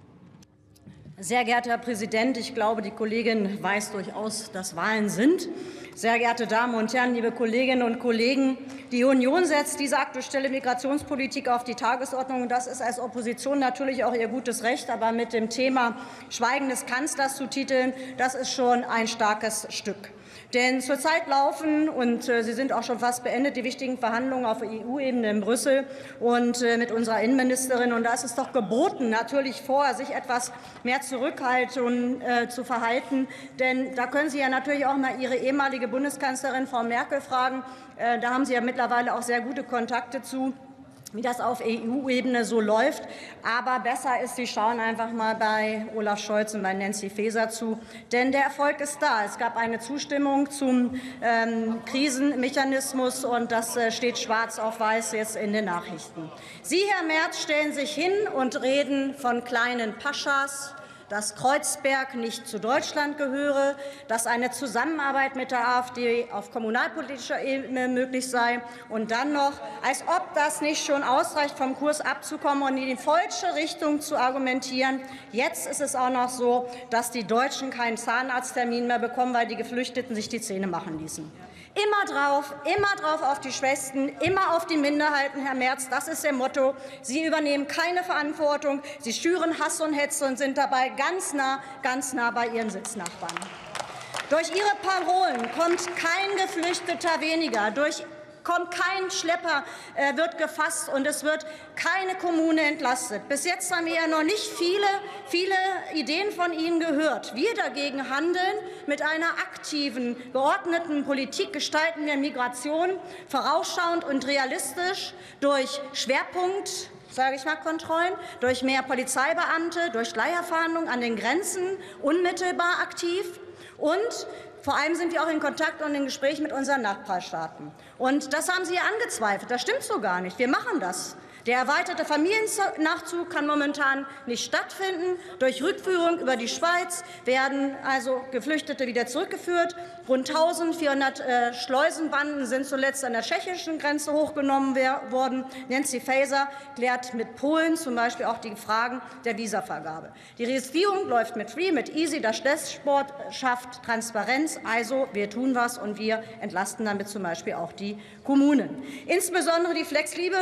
Sehr geehrter Herr Präsident, ich glaube, die Kollegin weiß durchaus, dass Wahlen sind. Sehr geehrte Damen und Herren, liebe Kolleginnen und Kollegen, die Union setzt diese aktuelle Migrationspolitik auf die Tagesordnung. Das ist als Opposition natürlich auch ihr gutes Recht. Aber mit dem Thema Schweigen des Kanzlers zu titeln, das ist schon ein starkes Stück. Denn zurzeit laufen, und äh, sie sind auch schon fast beendet, die wichtigen Verhandlungen auf E U-Ebene in Brüssel und äh, mit unserer Innenministerin. Und da ist es doch geboten, natürlich vorher sich etwas mehr Zurückhaltung äh, zu verhalten. Denn da können Sie ja natürlich auch mal Ihre ehemalige Bundeskanzlerin Frau Merkel fragen. Äh, da haben Sie ja mittlerweile auch sehr gute Kontakte zu, wie das auf E U-Ebene so läuft. Aber besser ist, Sie schauen einfach mal bei Olaf Scholz und bei Nancy Faeser zu. Denn der Erfolg ist da. Es gab eine Zustimmung zum ähm, Krisenmechanismus, und das äh, steht schwarz auf weiß jetzt in den Nachrichten. Sie, Herr Merz, stellen sich hin und reden von kleinen Paschas, dass Kreuzberg nicht zu Deutschland gehöre, dass eine Zusammenarbeit mit der AfD auf kommunalpolitischer Ebene möglich sei, und dann noch, als ob das nicht schon ausreicht, vom Kurs abzukommen und in die falsche Richtung zu argumentieren. Jetzt ist es auch noch so, dass die Deutschen keinen Zahnarzttermin mehr bekommen, weil die Geflüchteten sich die Zähne machen ließen. Immer drauf, immer drauf auf die Schwächsten, immer auf die Minderheiten, Herr Merz. Das ist Ihr Motto. Sie übernehmen keine Verantwortung. Sie schüren Hass und Hetze und sind dabei ganz nah, ganz nah bei Ihren Sitznachbarn. Durch Ihre Parolen kommt kein Geflüchteter weniger. Durch kommt kein Schlepper, äh, wird gefasst, und es wird keine Kommune entlastet. Bis jetzt haben wir ja noch nicht viele, viele Ideen von Ihnen gehört. Wir dagegen handeln mit einer aktiven, geordneten Politik, gestalten wir Migration vorausschauend und realistisch durch Schwerpunkt, sage ich mal, Kontrollen, durch mehr Polizeibeamte, durch Schleierfahndung an den Grenzen, unmittelbar aktiv, und vor allem sind wir auch in Kontakt und in Gespräch mit unseren Nachbarstaaten. Und das haben Sie ja angezweifelt. Das stimmt so gar nicht. Wir machen das. Der erweiterte Familiennachzug kann momentan nicht stattfinden. Durch Rückführung über die Schweiz werden also Geflüchtete wieder zurückgeführt. Rund eintausendvierhundert äh, Schleusenbanden sind zuletzt an der tschechischen Grenze hochgenommen worden. Nancy Faeser klärt mit Polen zum Beispiel auch die Fragen der Visavergabe. Die Registrierung läuft mit Free, mit Easy. Das Testsport schafft Transparenz. Also wir tun was, und wir entlasten damit zum Beispiel auch die Kommunen. Insbesondere die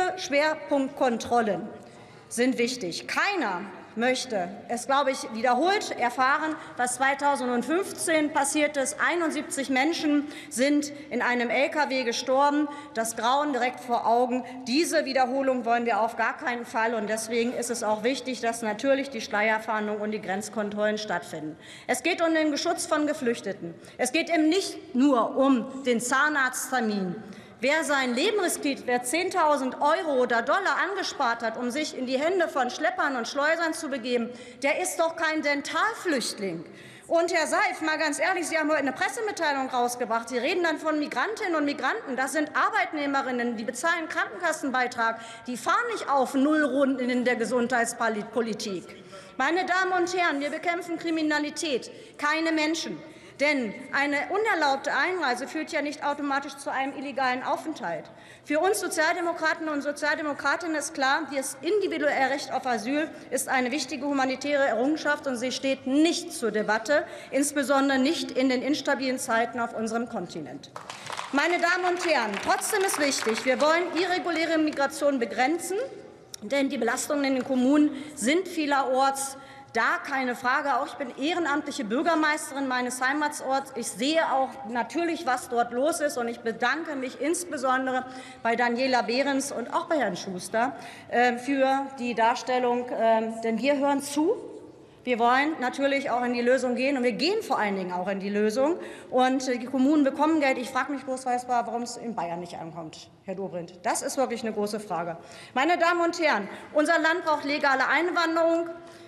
Flexliebe-Schwerpunktkontrollen sind wichtig. Keiner möchte es, glaube ich, wiederholt erfahren, was zweitausendfünfzehn passiert ist. einundsiebzig Menschen sind in einem L K W gestorben. Das Grauen direkt vor Augen. Diese Wiederholung wollen wir auf gar keinen Fall. Und deswegen ist es auch wichtig, dass natürlich die Schleierfahndung und die Grenzkontrollen stattfinden. Es geht um den Schutz von Geflüchteten. Es geht eben nicht nur um den Zahnarzttermin. Wer sein Leben riskiert, wer zehntausend Euro oder Dollar angespart hat, um sich in die Hände von Schleppern und Schleusern zu begeben, der ist doch kein Dentalflüchtling. Und Herr Seif, mal ganz ehrlich, Sie haben heute eine Pressemitteilung rausgebracht. Sie reden dann von Migrantinnen und Migranten. Das sind Arbeitnehmerinnen, die bezahlen Krankenkassenbeitrag. Die fahren nicht auf Nullrunden in der Gesundheitspolitik. Meine Damen und Herren, wir bekämpfen Kriminalität, keine Menschen. Denn eine unerlaubte Einreise führt ja nicht automatisch zu einem illegalen Aufenthalt. Für uns Sozialdemokraten und Sozialdemokratinnen ist klar, das individuelle Recht auf Asyl ist eine wichtige humanitäre Errungenschaft, und sie steht nicht zur Debatte, insbesondere nicht in den instabilen Zeiten auf unserem Kontinent. Meine Damen und Herren, trotzdem ist wichtig, wir wollen irreguläre Migration begrenzen, denn die Belastungen in den Kommunen sind vielerorts da, keine Frage. Auch ich bin ehrenamtliche Bürgermeisterin meines Heimatsorts. Ich sehe auch natürlich, was dort los ist, und ich bedanke mich insbesondere bei Daniela Behrens und auch bei Herrn Schuster äh, für die Darstellung, äh, denn wir hören zu. Wir wollen natürlich auch in die Lösung gehen, und wir gehen vor allen Dingen auch in die Lösung. Und die Kommunen bekommen Geld. Ich frage mich bloß, warum es in Bayern nicht ankommt, Herr Dobrindt. Das ist wirklich eine große Frage. Meine Damen und Herren, unser Land braucht legale Einwanderung.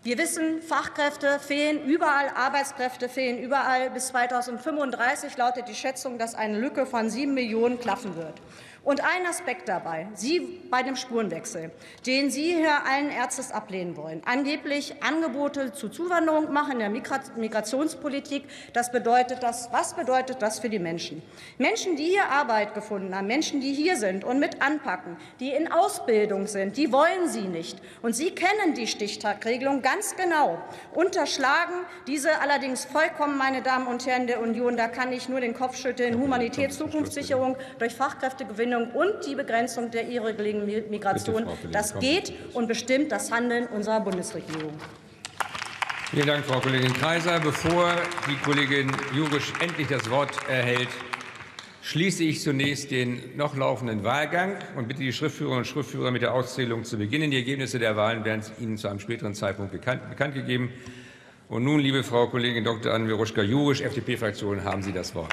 Wir wissen, Fachkräfte fehlen überall, Arbeitskräfte fehlen überall. Bis zweitausendfünfunddreißig lautet die Schätzung, dass eine Lücke von sieben Millionen klaffen wird. Und ein Aspekt dabei, Sie bei dem Spurenwechsel, den Sie hier allen Ernstes ablehnen wollen, angeblich Angebote zur Zuwanderung machen in der Migrationspolitik. Das bedeutet das, was bedeutet das für die Menschen? Menschen, die hier Arbeit gefunden haben, Menschen, die hier sind und mit anpacken, die in Ausbildung sind, die wollen Sie nicht. Und Sie kennen die Stichtagregelung ganz genau, unterschlagen diese allerdings vollkommen, meine Damen und Herren der Union. Da kann ich nur den Kopf schütteln. Humanität, Zukunftssicherung durch Fachkräftegewinnung und die Begrenzung der irregulären Migration. Das geht und bestimmt das Handeln unserer Bundesregierung. Vielen Dank, Frau Kollegin Kaiser. Bevor die Kollegin Jurisch endlich das Wort erhält, schließe ich zunächst den noch laufenden Wahlgang und bitte die Schriftführerinnen und Schriftführer mit der Auszählung zu beginnen. Die Ergebnisse der Wahlen werden Ihnen zu einem späteren Zeitpunkt bekannt, bekannt gegeben. Und nun, liebe Frau Kollegin Doktor Anne-Veruschka Jurisch, F D P-Fraktion, haben Sie das Wort.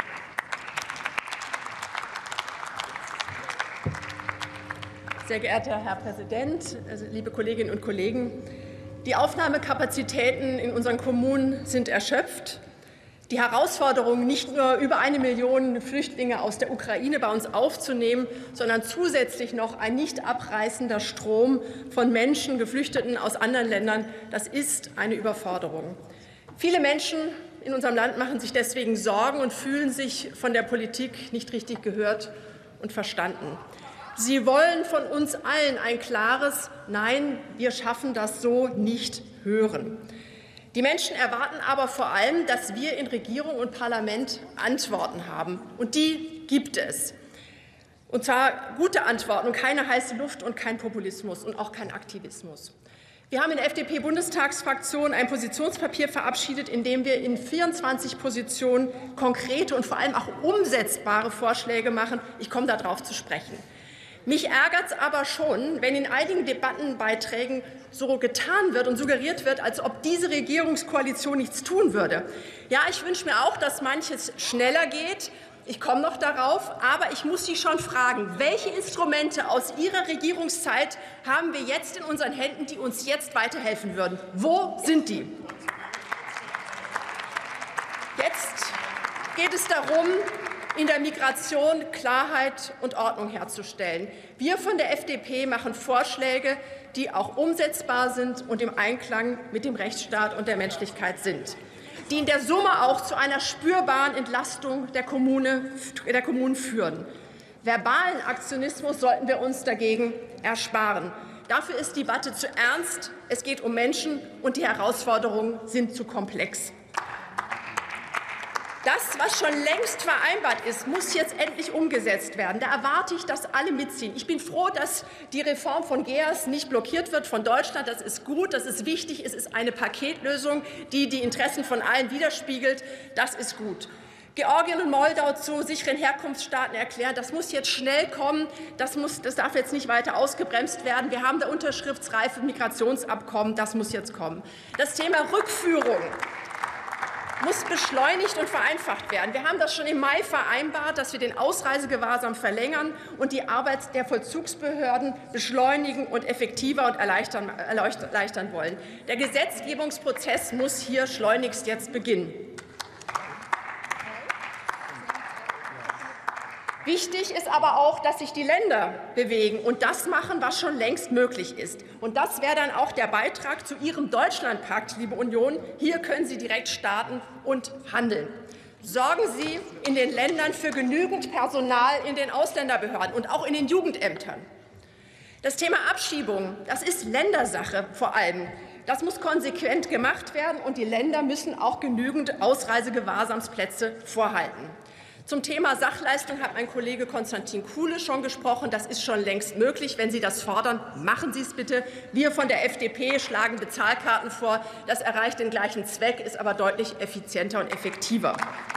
Sehr geehrter Herr Präsident, also liebe Kolleginnen und Kollegen! Die Aufnahmekapazitäten in unseren Kommunen sind erschöpft. Die Herausforderung, nicht nur über eine Million Flüchtlinge aus der Ukraine bei uns aufzunehmen, sondern zusätzlich noch ein nicht abreißender Strom von Menschen, Geflüchteten aus anderen Ländern, das ist eine Überforderung. Viele Menschen in unserem Land machen sich deswegen Sorgen und fühlen sich von der Politik nicht richtig gehört und verstanden. Sie wollen von uns allen ein klares Nein, wir schaffen das so nicht hören. Die Menschen erwarten aber vor allem, dass wir in Regierung und Parlament Antworten haben. Und die gibt es. Und zwar gute Antworten und keine heiße Luft und kein Populismus und auch kein Aktivismus. Wir haben in der F D P-Bundestagsfraktion ein Positionspapier verabschiedet, in dem wir in vierundzwanzig Positionen konkrete und vor allem auch umsetzbare Vorschläge machen. Ich komme darauf zu sprechen. Mich ärgert es aber schon, wenn in einigen Debattenbeiträgen so getan wird und suggeriert wird, als ob diese Regierungskoalition nichts tun würde. Ja, ich wünsche mir auch, dass manches schneller geht. Ich komme noch darauf. Aber ich muss Sie schon fragen, welche Instrumente aus Ihrer Regierungszeit haben wir jetzt in unseren Händen, die uns jetzt weiterhelfen würden? Wo sind die? Jetzt geht es darum, in der Migration Klarheit und Ordnung herzustellen. Wir von der F D P machen Vorschläge, die auch umsetzbar sind und im Einklang mit dem Rechtsstaat und der Menschlichkeit sind, die in der Summe auch zu einer spürbaren Entlastung der, Kommune, der Kommunen führen. Verbalen Aktionismus sollten wir uns dagegen ersparen. Dafür ist die Debatte zu ernst. Es geht um Menschen, und die Herausforderungen sind zu komplex. Das, was schon längst vereinbart ist, muss jetzt endlich umgesetzt werden. Da erwarte ich, dass alle mitziehen. Ich bin froh, dass die Reform von G E A S nicht blockiert wird von Deutschland. Das ist gut, das ist wichtig. Es ist eine Paketlösung, die die Interessen von allen widerspiegelt. Das ist gut. Georgien und Moldau zu sicheren Herkunftsstaaten erklären, das muss jetzt schnell kommen. Das, muss, das darf jetzt nicht weiter ausgebremst werden. Wir haben da unterschriftsreife Migrationsabkommen. Das muss jetzt kommen. Das Thema Rückführung muss beschleunigt und vereinfacht werden. Wir haben das schon im Mai vereinbart, dass wir den Ausreisegewahrsam verlängern und die Arbeit der Vollzugsbehörden beschleunigen und effektiver und erleichtern, erleichtern wollen. Der Gesetzgebungsprozess muss hier schleunigst jetzt beginnen. Wichtig ist aber auch, dass sich die Länder bewegen und das machen, was schon längst möglich ist. Und das wäre dann auch der Beitrag zu Ihrem Deutschlandpakt, liebe Union. Hier können Sie direkt starten und handeln. Sorgen Sie in den Ländern für genügend Personal in den Ausländerbehörden und auch in den Jugendämtern. Das Thema Abschiebung, das ist Ländersache vor allem. Das muss konsequent gemacht werden, und die Länder müssen auch genügend Ausreisegewahrsamsplätze vorhalten. Zum Thema Sachleistung hat mein Kollege Konstantin Kuhle schon gesprochen. Das ist schon längst möglich. Wenn Sie das fordern, machen Sie es bitte. Wir von der F D P schlagen Bezahlkarten vor. Das erreicht den gleichen Zweck, ist aber deutlich effizienter und effektiver.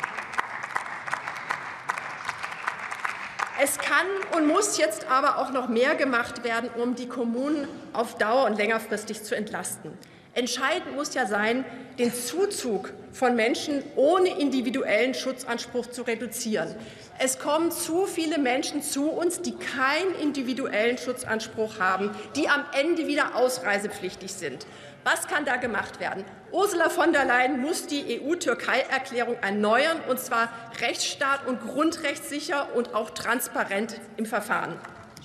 Es kann und muss jetzt aber auch noch mehr gemacht werden, um die Kommunen auf Dauer und längerfristig zu entlasten. Entscheidend muss ja sein, den Zuzug von Menschen ohne individuellen Schutzanspruch zu reduzieren. Es kommen zu viele Menschen zu uns, die keinen individuellen Schutzanspruch haben, die am Ende wieder ausreisepflichtig sind. Was kann da gemacht werden? Ursula von der Leyen muss die E U-Türkei-Erklärung erneuern, und zwar rechtsstaat- und grundrechtssicher und auch transparent im Verfahren.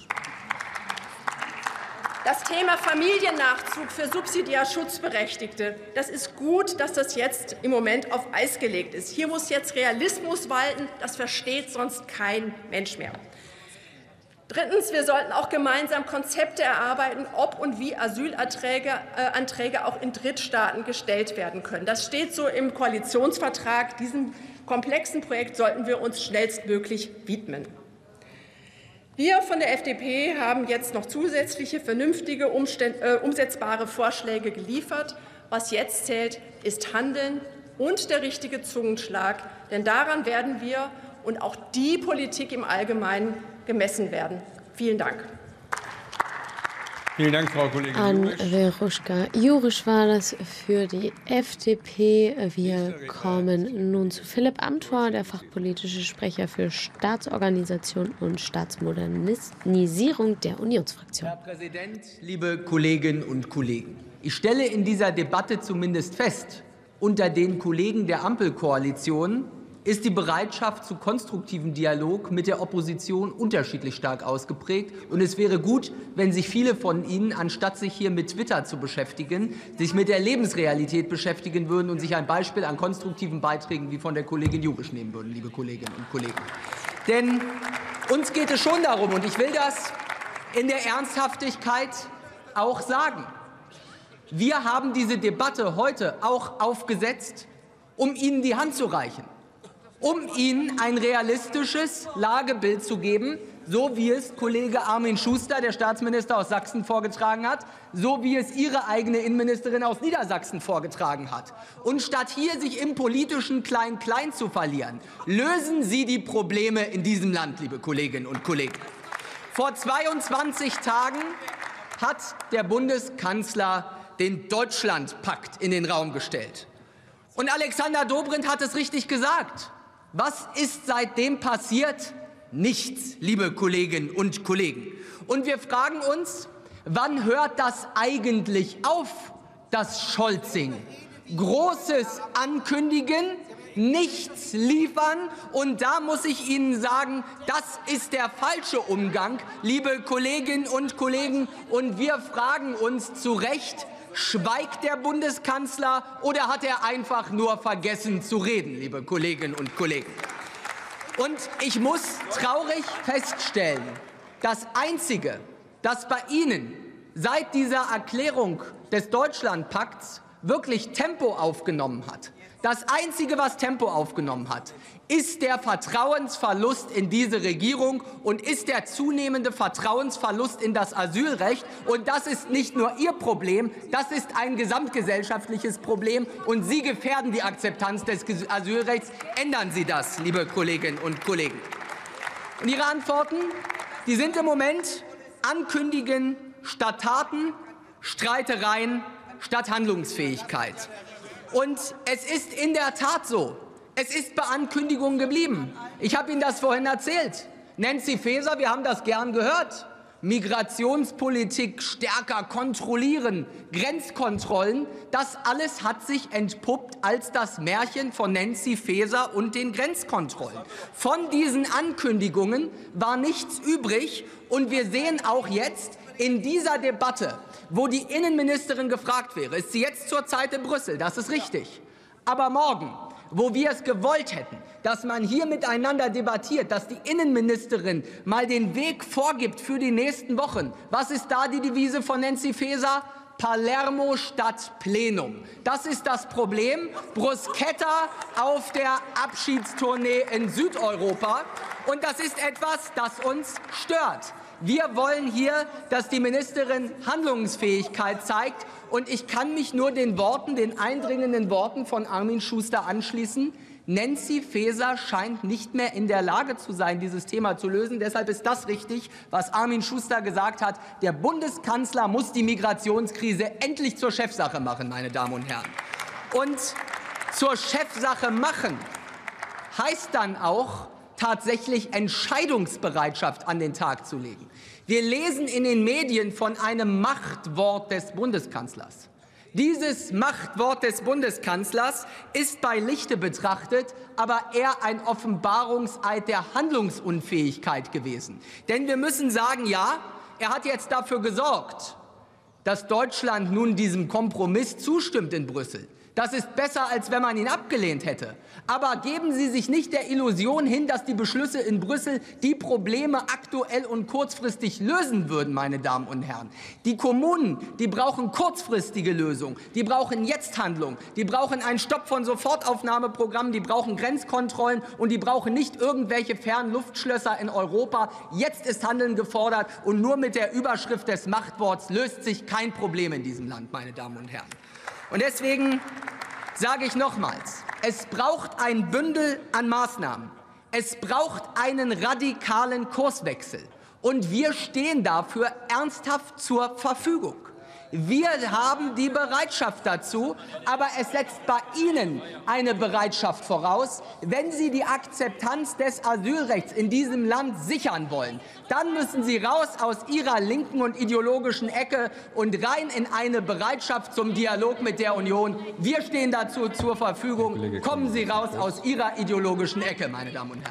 Das Thema Familiennachzug für subsidiär Schutzberechtigte, das ist gut, dass das jetzt im Moment auf Eis gelegt ist. Hier muss jetzt Realismus walten, das versteht sonst kein Mensch mehr. Drittens, wir sollten auch gemeinsam Konzepte erarbeiten, ob und wie Asylanträge äh, Anträge auch in Drittstaaten gestellt werden können. Das steht so im Koalitionsvertrag. Diesem komplexen Projekt sollten wir uns schnellstmöglich widmen. Wir von der F D P haben jetzt noch zusätzliche, vernünftige, äh, umsetzbare Vorschläge geliefert. Was jetzt zählt, ist Handeln und der richtige Zungenschlag. Denn daran werden wir und auch die Politik im Allgemeinen gemessen werden. Vielen Dank. Vielen Dank, Frau Kollegin An Veruschka Jurisch war das für die F D P. Wir kommen nun zu Philipp Amthor, der fachpolitische Sprecher für Staatsorganisation und Staatsmodernisierung der Unionsfraktion. Herr Präsident, liebe Kolleginnen und Kollegen! Ich stelle in dieser Debatte zumindest fest, unter den Kollegen der Ampelkoalition ist die Bereitschaft zu konstruktivem Dialog mit der Opposition unterschiedlich stark ausgeprägt. Und es wäre gut, wenn sich viele von Ihnen, anstatt sich hier mit Twitter zu beschäftigen, sich mit der Lebensrealität beschäftigen würden und sich ein Beispiel an konstruktiven Beiträgen wie von der Kollegin Jurisch nehmen würden, liebe Kolleginnen und Kollegen. Denn uns geht es schon darum, und ich will das in der Ernsthaftigkeit auch sagen, wir haben diese Debatte heute auch aufgesetzt, um Ihnen die Hand zu reichen, um Ihnen ein realistisches Lagebild zu geben, so wie es Kollege Armin Schuster, der Staatsminister aus Sachsen, vorgetragen hat, so wie es Ihre eigene Innenministerin aus Niedersachsen vorgetragen hat. Und statt hier sich im politischen Klein-Klein zu verlieren, lösen Sie die Probleme in diesem Land, liebe Kolleginnen und Kollegen. Vor zweiundzwanzig Tagen hat der Bundeskanzler den Deutschlandpakt in den Raum gestellt. Und Alexander Dobrindt hat es richtig gesagt. Was ist seitdem passiert? Nichts, liebe Kolleginnen und Kollegen. Und wir fragen uns, wann hört das eigentlich auf, das Scholzing? Großes Ankündigen, nichts liefern, und da muss ich Ihnen sagen, das ist der falsche Umgang, liebe Kolleginnen und Kollegen. Und wir fragen uns zu Recht, schweigt der Bundeskanzler oder hat er einfach nur vergessen zu reden, liebe Kolleginnen und Kollegen? Und ich muss traurig feststellen, das Einzige, das bei Ihnen seit dieser Erklärung des Deutschlandpakts wirklich Tempo aufgenommen hat, das Einzige, was Tempo aufgenommen hat, ist der Vertrauensverlust in diese Regierung und ist der zunehmende Vertrauensverlust in das Asylrecht. Und das ist nicht nur Ihr Problem, das ist ein gesamtgesellschaftliches Problem. Und Sie gefährden die Akzeptanz des Asylrechts. Ändern Sie das, liebe Kolleginnen und Kollegen. Und Ihre Antworten, die sind im Moment Ankündigen statt Taten, Streitereien statt Handlungsfähigkeit. Und es ist in der Tat so, es ist bei Ankündigungen geblieben. Ich habe Ihnen das vorhin erzählt. Nancy Faeser, wir haben das gern gehört. Migrationspolitik stärker kontrollieren, Grenzkontrollen, das alles hat sich entpuppt als das Märchen von Nancy Faeser und den Grenzkontrollen. Von diesen Ankündigungen war nichts übrig, und wir sehen auch jetzt in dieser Debatte, wo die Innenministerin gefragt wäre, ist sie jetzt zurzeit in Brüssel, das ist richtig. Aber morgen, wo wir es gewollt hätten, dass man hier miteinander debattiert, dass die Innenministerin mal den Weg vorgibt für die nächsten Wochen. Was ist da die Devise von Nancy Faeser? Palermo statt Plenum. Das ist das Problem. Bruschetta auf der Abschiedstournee in Südeuropa. Und das ist etwas, das uns stört. Wir wollen hier, dass die Ministerin Handlungsfähigkeit zeigt. Und ich kann mich nur den Worten, den eindringenden Worten von Armin Schuster anschließen. Nancy Faeser scheint nicht mehr in der Lage zu sein, dieses Thema zu lösen. Deshalb ist das richtig, was Armin Schuster gesagt hat. Der Bundeskanzler muss die Migrationskrise endlich zur Chefsache machen, meine Damen und Herren. Und zur Chefsache machen, heißt dann auch, tatsächlich Entscheidungsbereitschaft an den Tag zu legen. Wir lesen in den Medien von einem Machtwort des Bundeskanzlers. Dieses Machtwort des Bundeskanzlers ist bei Lichte betrachtet aber eher ein Offenbarungseid der Handlungsunfähigkeit gewesen. Denn wir müssen sagen, ja, er hat jetzt dafür gesorgt, dass Deutschland nun diesem Kompromiss zustimmt in Brüssel. Das ist besser, als wenn man ihn abgelehnt hätte. Aber geben Sie sich nicht der Illusion hin, dass die Beschlüsse in Brüssel die Probleme aktuell und kurzfristig lösen würden, meine Damen und Herren. Die Kommunen, die brauchen kurzfristige Lösungen, die brauchen jetzt Handlung, die brauchen einen Stopp von Sofortaufnahmeprogrammen, die brauchen Grenzkontrollen und die brauchen nicht irgendwelche Fernluftschlösser in Europa. Jetzt ist Handeln gefordert, und nur mit der Überschrift des Machtworts löst sich kein Problem in diesem Land, meine Damen und Herren. Und deswegen sage ich nochmals, es braucht ein Bündel an Maßnahmen. Es braucht einen radikalen Kurswechsel. Und wir stehen dafür ernsthaft zur Verfügung. Wir haben die Bereitschaft dazu, aber es setzt bei Ihnen eine Bereitschaft voraus. Wenn Sie die Akzeptanz des Asylrechts in diesem Land sichern wollen, dann müssen Sie raus aus Ihrer linken und ideologischen Ecke und rein in eine Bereitschaft zum Dialog mit der Union. Wir stehen dazu zur Verfügung. Kommen Sie raus aus Ihrer ideologischen Ecke, meine Damen und Herren.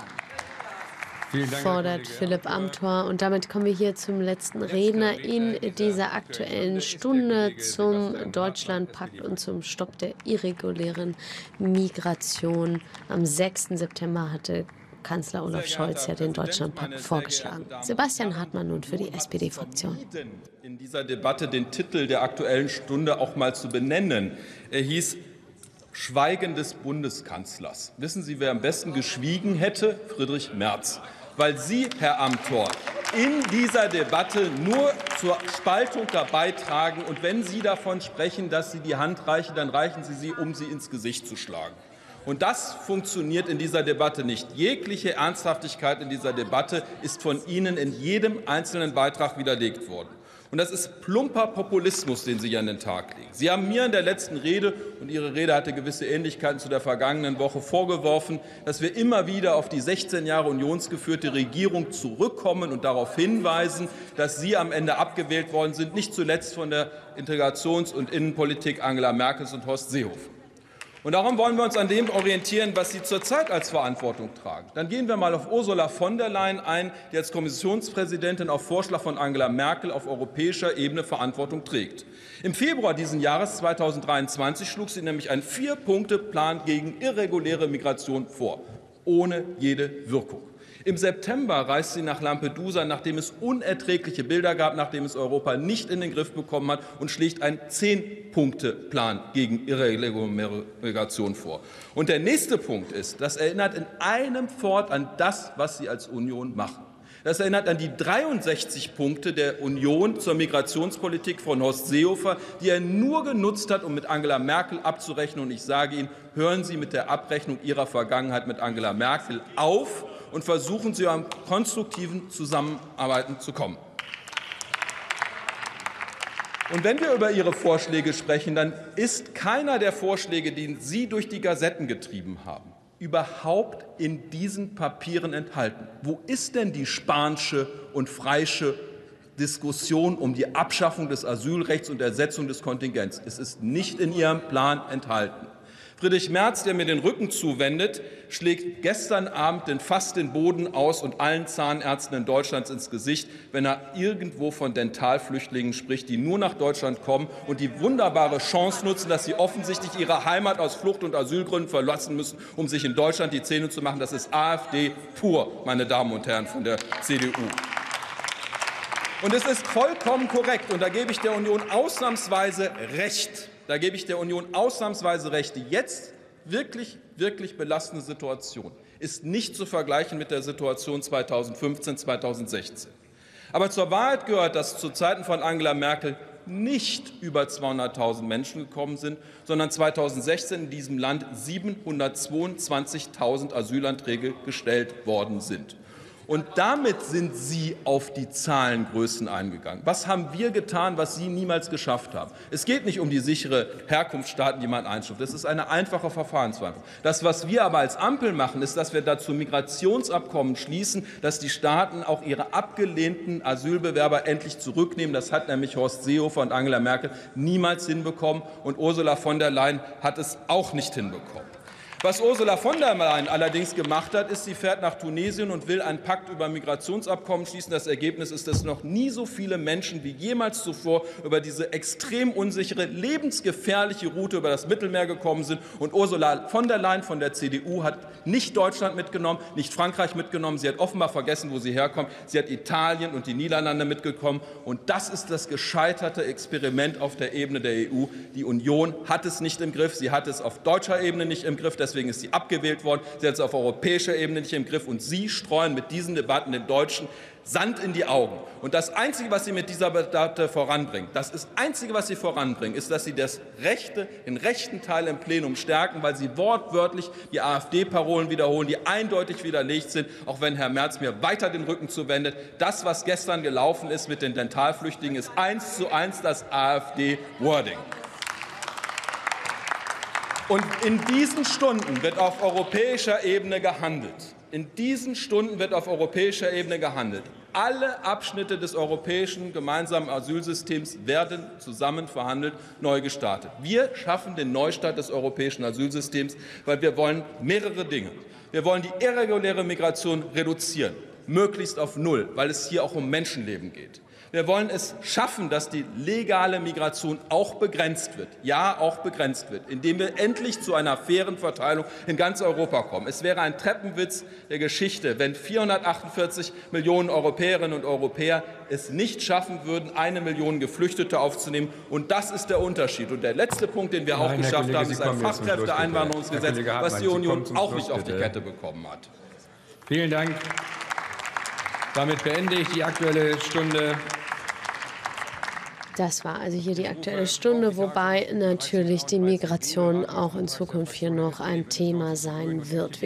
Fordert Philipp Amthor. Und damit kommen wir hier zum letzten Redner in dieser Aktuellen Stunde zum Deutschlandpakt und zum Stopp der irregulären Migration. Am sechsten September hatte Kanzler Olaf Scholz ja den Deutschlandpakt vorgeschlagen. Sebastian Hartmann nun für die S P D-Fraktion. In dieser Debatte den Titel der Aktuellen Stunde auch mal zu benennen. Er hieß Schweigen des Bundeskanzlers. Wissen Sie, wer am besten geschwiegen hätte? Friedrich Merz. Weil Sie, Herr Amthor, in dieser Debatte nur zur Spaltung dabei tragen. Und wenn Sie davon sprechen, dass Sie die Hand reichen, dann reichen Sie sie, um sie ins Gesicht zu schlagen. Und das funktioniert in dieser Debatte nicht. Jegliche Ernsthaftigkeit in dieser Debatte ist von Ihnen in jedem einzelnen Beitrag widerlegt worden. Und das ist plumper Populismus, den Sie an den Tag legen. Sie haben mir in der letzten Rede, und Ihre Rede hatte gewisse Ähnlichkeiten zu der vergangenen Woche, vorgeworfen, dass wir immer wieder auf die sechzehn Jahre unionsgeführte Regierung zurückkommen und darauf hinweisen, dass Sie am Ende abgewählt worden sind, nicht zuletzt von der Integrations- und Innenpolitik Angela Merkels und Horst Seehofer. Und darum wollen wir uns an dem orientieren, was Sie zurzeit als Verantwortung tragen. Dann gehen wir mal auf Ursula von der Leyen ein, die als Kommissionspräsidentin auf Vorschlag von Angela Merkel auf europäischer Ebene Verantwortung trägt. Im Februar dieses Jahres zweitausenddreiundzwanzig schlug sie nämlich einen Vier-Punkte-Plan gegen irreguläre Migration vor, ohne jede Wirkung. Im September reist sie nach Lampedusa, nachdem es unerträgliche Bilder gab, nachdem es Europa nicht in den Griff bekommen hat, und schlägt einen Zehn-Punkte-Plan gegen irreguläre Migration vor. Und der nächste Punkt ist, das erinnert in einem Fort an das, was Sie als Union machen. Das erinnert an die dreiundsechzig Punkte der Union zur Migrationspolitik von Horst Seehofer, die er nur genutzt hat, um mit Angela Merkel abzurechnen. Und ich sage Ihnen, hören Sie mit der Abrechnung Ihrer Vergangenheit mit Angela Merkel auf und versuchen Sie, am konstruktiven Zusammenarbeiten zu kommen. Und wenn wir über Ihre Vorschläge sprechen, dann ist keiner der Vorschläge, die Sie durch die Gazetten getrieben haben, überhaupt in diesen Papieren enthalten. Wo ist denn die Spahnsche und Freische Diskussion um die Abschaffung des Asylrechts und Ersetzung des Kontingents? Es ist nicht in Ihrem Plan enthalten. Friedrich Merz, der mir den Rücken zuwendet, schlägt gestern Abend den fast den Boden aus und allen Zahnärzten in Deutschland ins Gesicht, wenn er irgendwo von Dentalflüchtlingen spricht, die nur nach Deutschland kommen und die wunderbare Chance nutzen, dass sie offensichtlich ihre Heimat aus Flucht- und Asylgründen verlassen müssen, um sich in Deutschland die Zähne zu machen. Das ist AfD pur, meine Damen und Herren von der C D U. Und es ist vollkommen korrekt, und da gebe ich der Union ausnahmsweise recht, da gebe ich der Union ausnahmsweise recht, die jetzt wirklich, wirklich belastende Situation ist nicht zu vergleichen mit der Situation zweitausendfünfzehn, zweitausendsechzehn. Aber zur Wahrheit gehört, dass zu Zeiten von Angela Merkel nicht über zweihunderttausend Menschen gekommen sind, sondern zweitausendsechzehn in diesem Land siebenhundertzweiundzwanzigtausend Asylanträge gestellt worden sind. Und damit sind Sie auf die Zahlengrößen eingegangen. Was haben wir getan, was Sie niemals geschafft haben? Es geht nicht um die sichere Herkunftsstaaten, die man einstuft. Das ist eine einfache Verfahrensweise. Das, was wir aber als Ampel machen, ist, dass wir dazu Migrationsabkommen schließen, dass die Staaten auch ihre abgelehnten Asylbewerber endlich zurücknehmen. Das hat nämlich Horst Seehofer und Angela Merkel niemals hinbekommen, und Ursula von der Leyen hat es auch nicht hinbekommen. Was Ursula von der Leyen allerdings gemacht hat, ist, sie fährt nach Tunesien und will einen Pakt über Migrationsabkommen schließen. Das Ergebnis ist, dass noch nie so viele Menschen wie jemals zuvor über diese extrem unsichere, lebensgefährliche Route über das Mittelmeer gekommen sind. Und Ursula von der Leyen von der C D U hat nicht Deutschland mitgenommen, nicht Frankreich mitgenommen. Sie hat offenbar vergessen, wo sie herkommt. Sie hat Italien und die Niederlande mitgekommen. Und das ist das gescheiterte Experiment auf der Ebene der E U. Die Union hat es nicht im Griff. Sie hat es auf deutscher Ebene nicht im Griff. Deswegen ist sie abgewählt worden. Sie hat es auf europäischer Ebene nicht im Griff. Und Sie streuen mit diesen Debatten den Deutschen Sand in die Augen. Und das Einzige, was Sie mit dieser Debatte voranbringen, das ist Einzige, was Sie voranbringen, ist, dass Sie das Rechte, den rechten Teil im Plenum stärken, weil Sie wortwörtlich die AfD-Parolen wiederholen, die eindeutig widerlegt sind, auch wenn Herr Merz mir weiter den Rücken zuwendet. Das, was gestern gelaufen ist mit den Dentalflüchtlingen, ist eins zu eins das AfD-Wording. Und in diesen Stunden wird auf europäischer Ebene gehandelt. In diesen Stunden wird auf europäischer Ebene gehandelt. Alle Abschnitte des europäischen gemeinsamen Asylsystems werden zusammen verhandelt, neu gestartet. Wir schaffen den Neustart des europäischen Asylsystems, weil wir wollen mehrere Dinge. Wir wollen die irreguläre Migration reduzieren, möglichst auf Null, weil es hier auch um Menschenleben geht. Wir wollen es schaffen, dass die legale Migration auch begrenzt wird, ja, auch begrenzt wird, indem wir endlich zu einer fairen Verteilung in ganz Europa kommen. Es wäre ein Treppenwitz der Geschichte, wenn vierhundertachtundvierzig Millionen Europäerinnen und Europäer es nicht schaffen würden, eine Million Geflüchtete aufzunehmen. Und das ist der Unterschied. Und der letzte Punkt, den wir Nein, auch geschafft Kollege, haben, ist ein Fachkräfteeinwanderungsgesetz, was die Union auch nicht auf die Kette bekommen hat. Vielen Dank. Damit beende ich die Aktuelle Stunde. Das war also hier die Aktuelle Stunde, wobei natürlich die Migration auch in Zukunft hier noch ein Thema sein wird.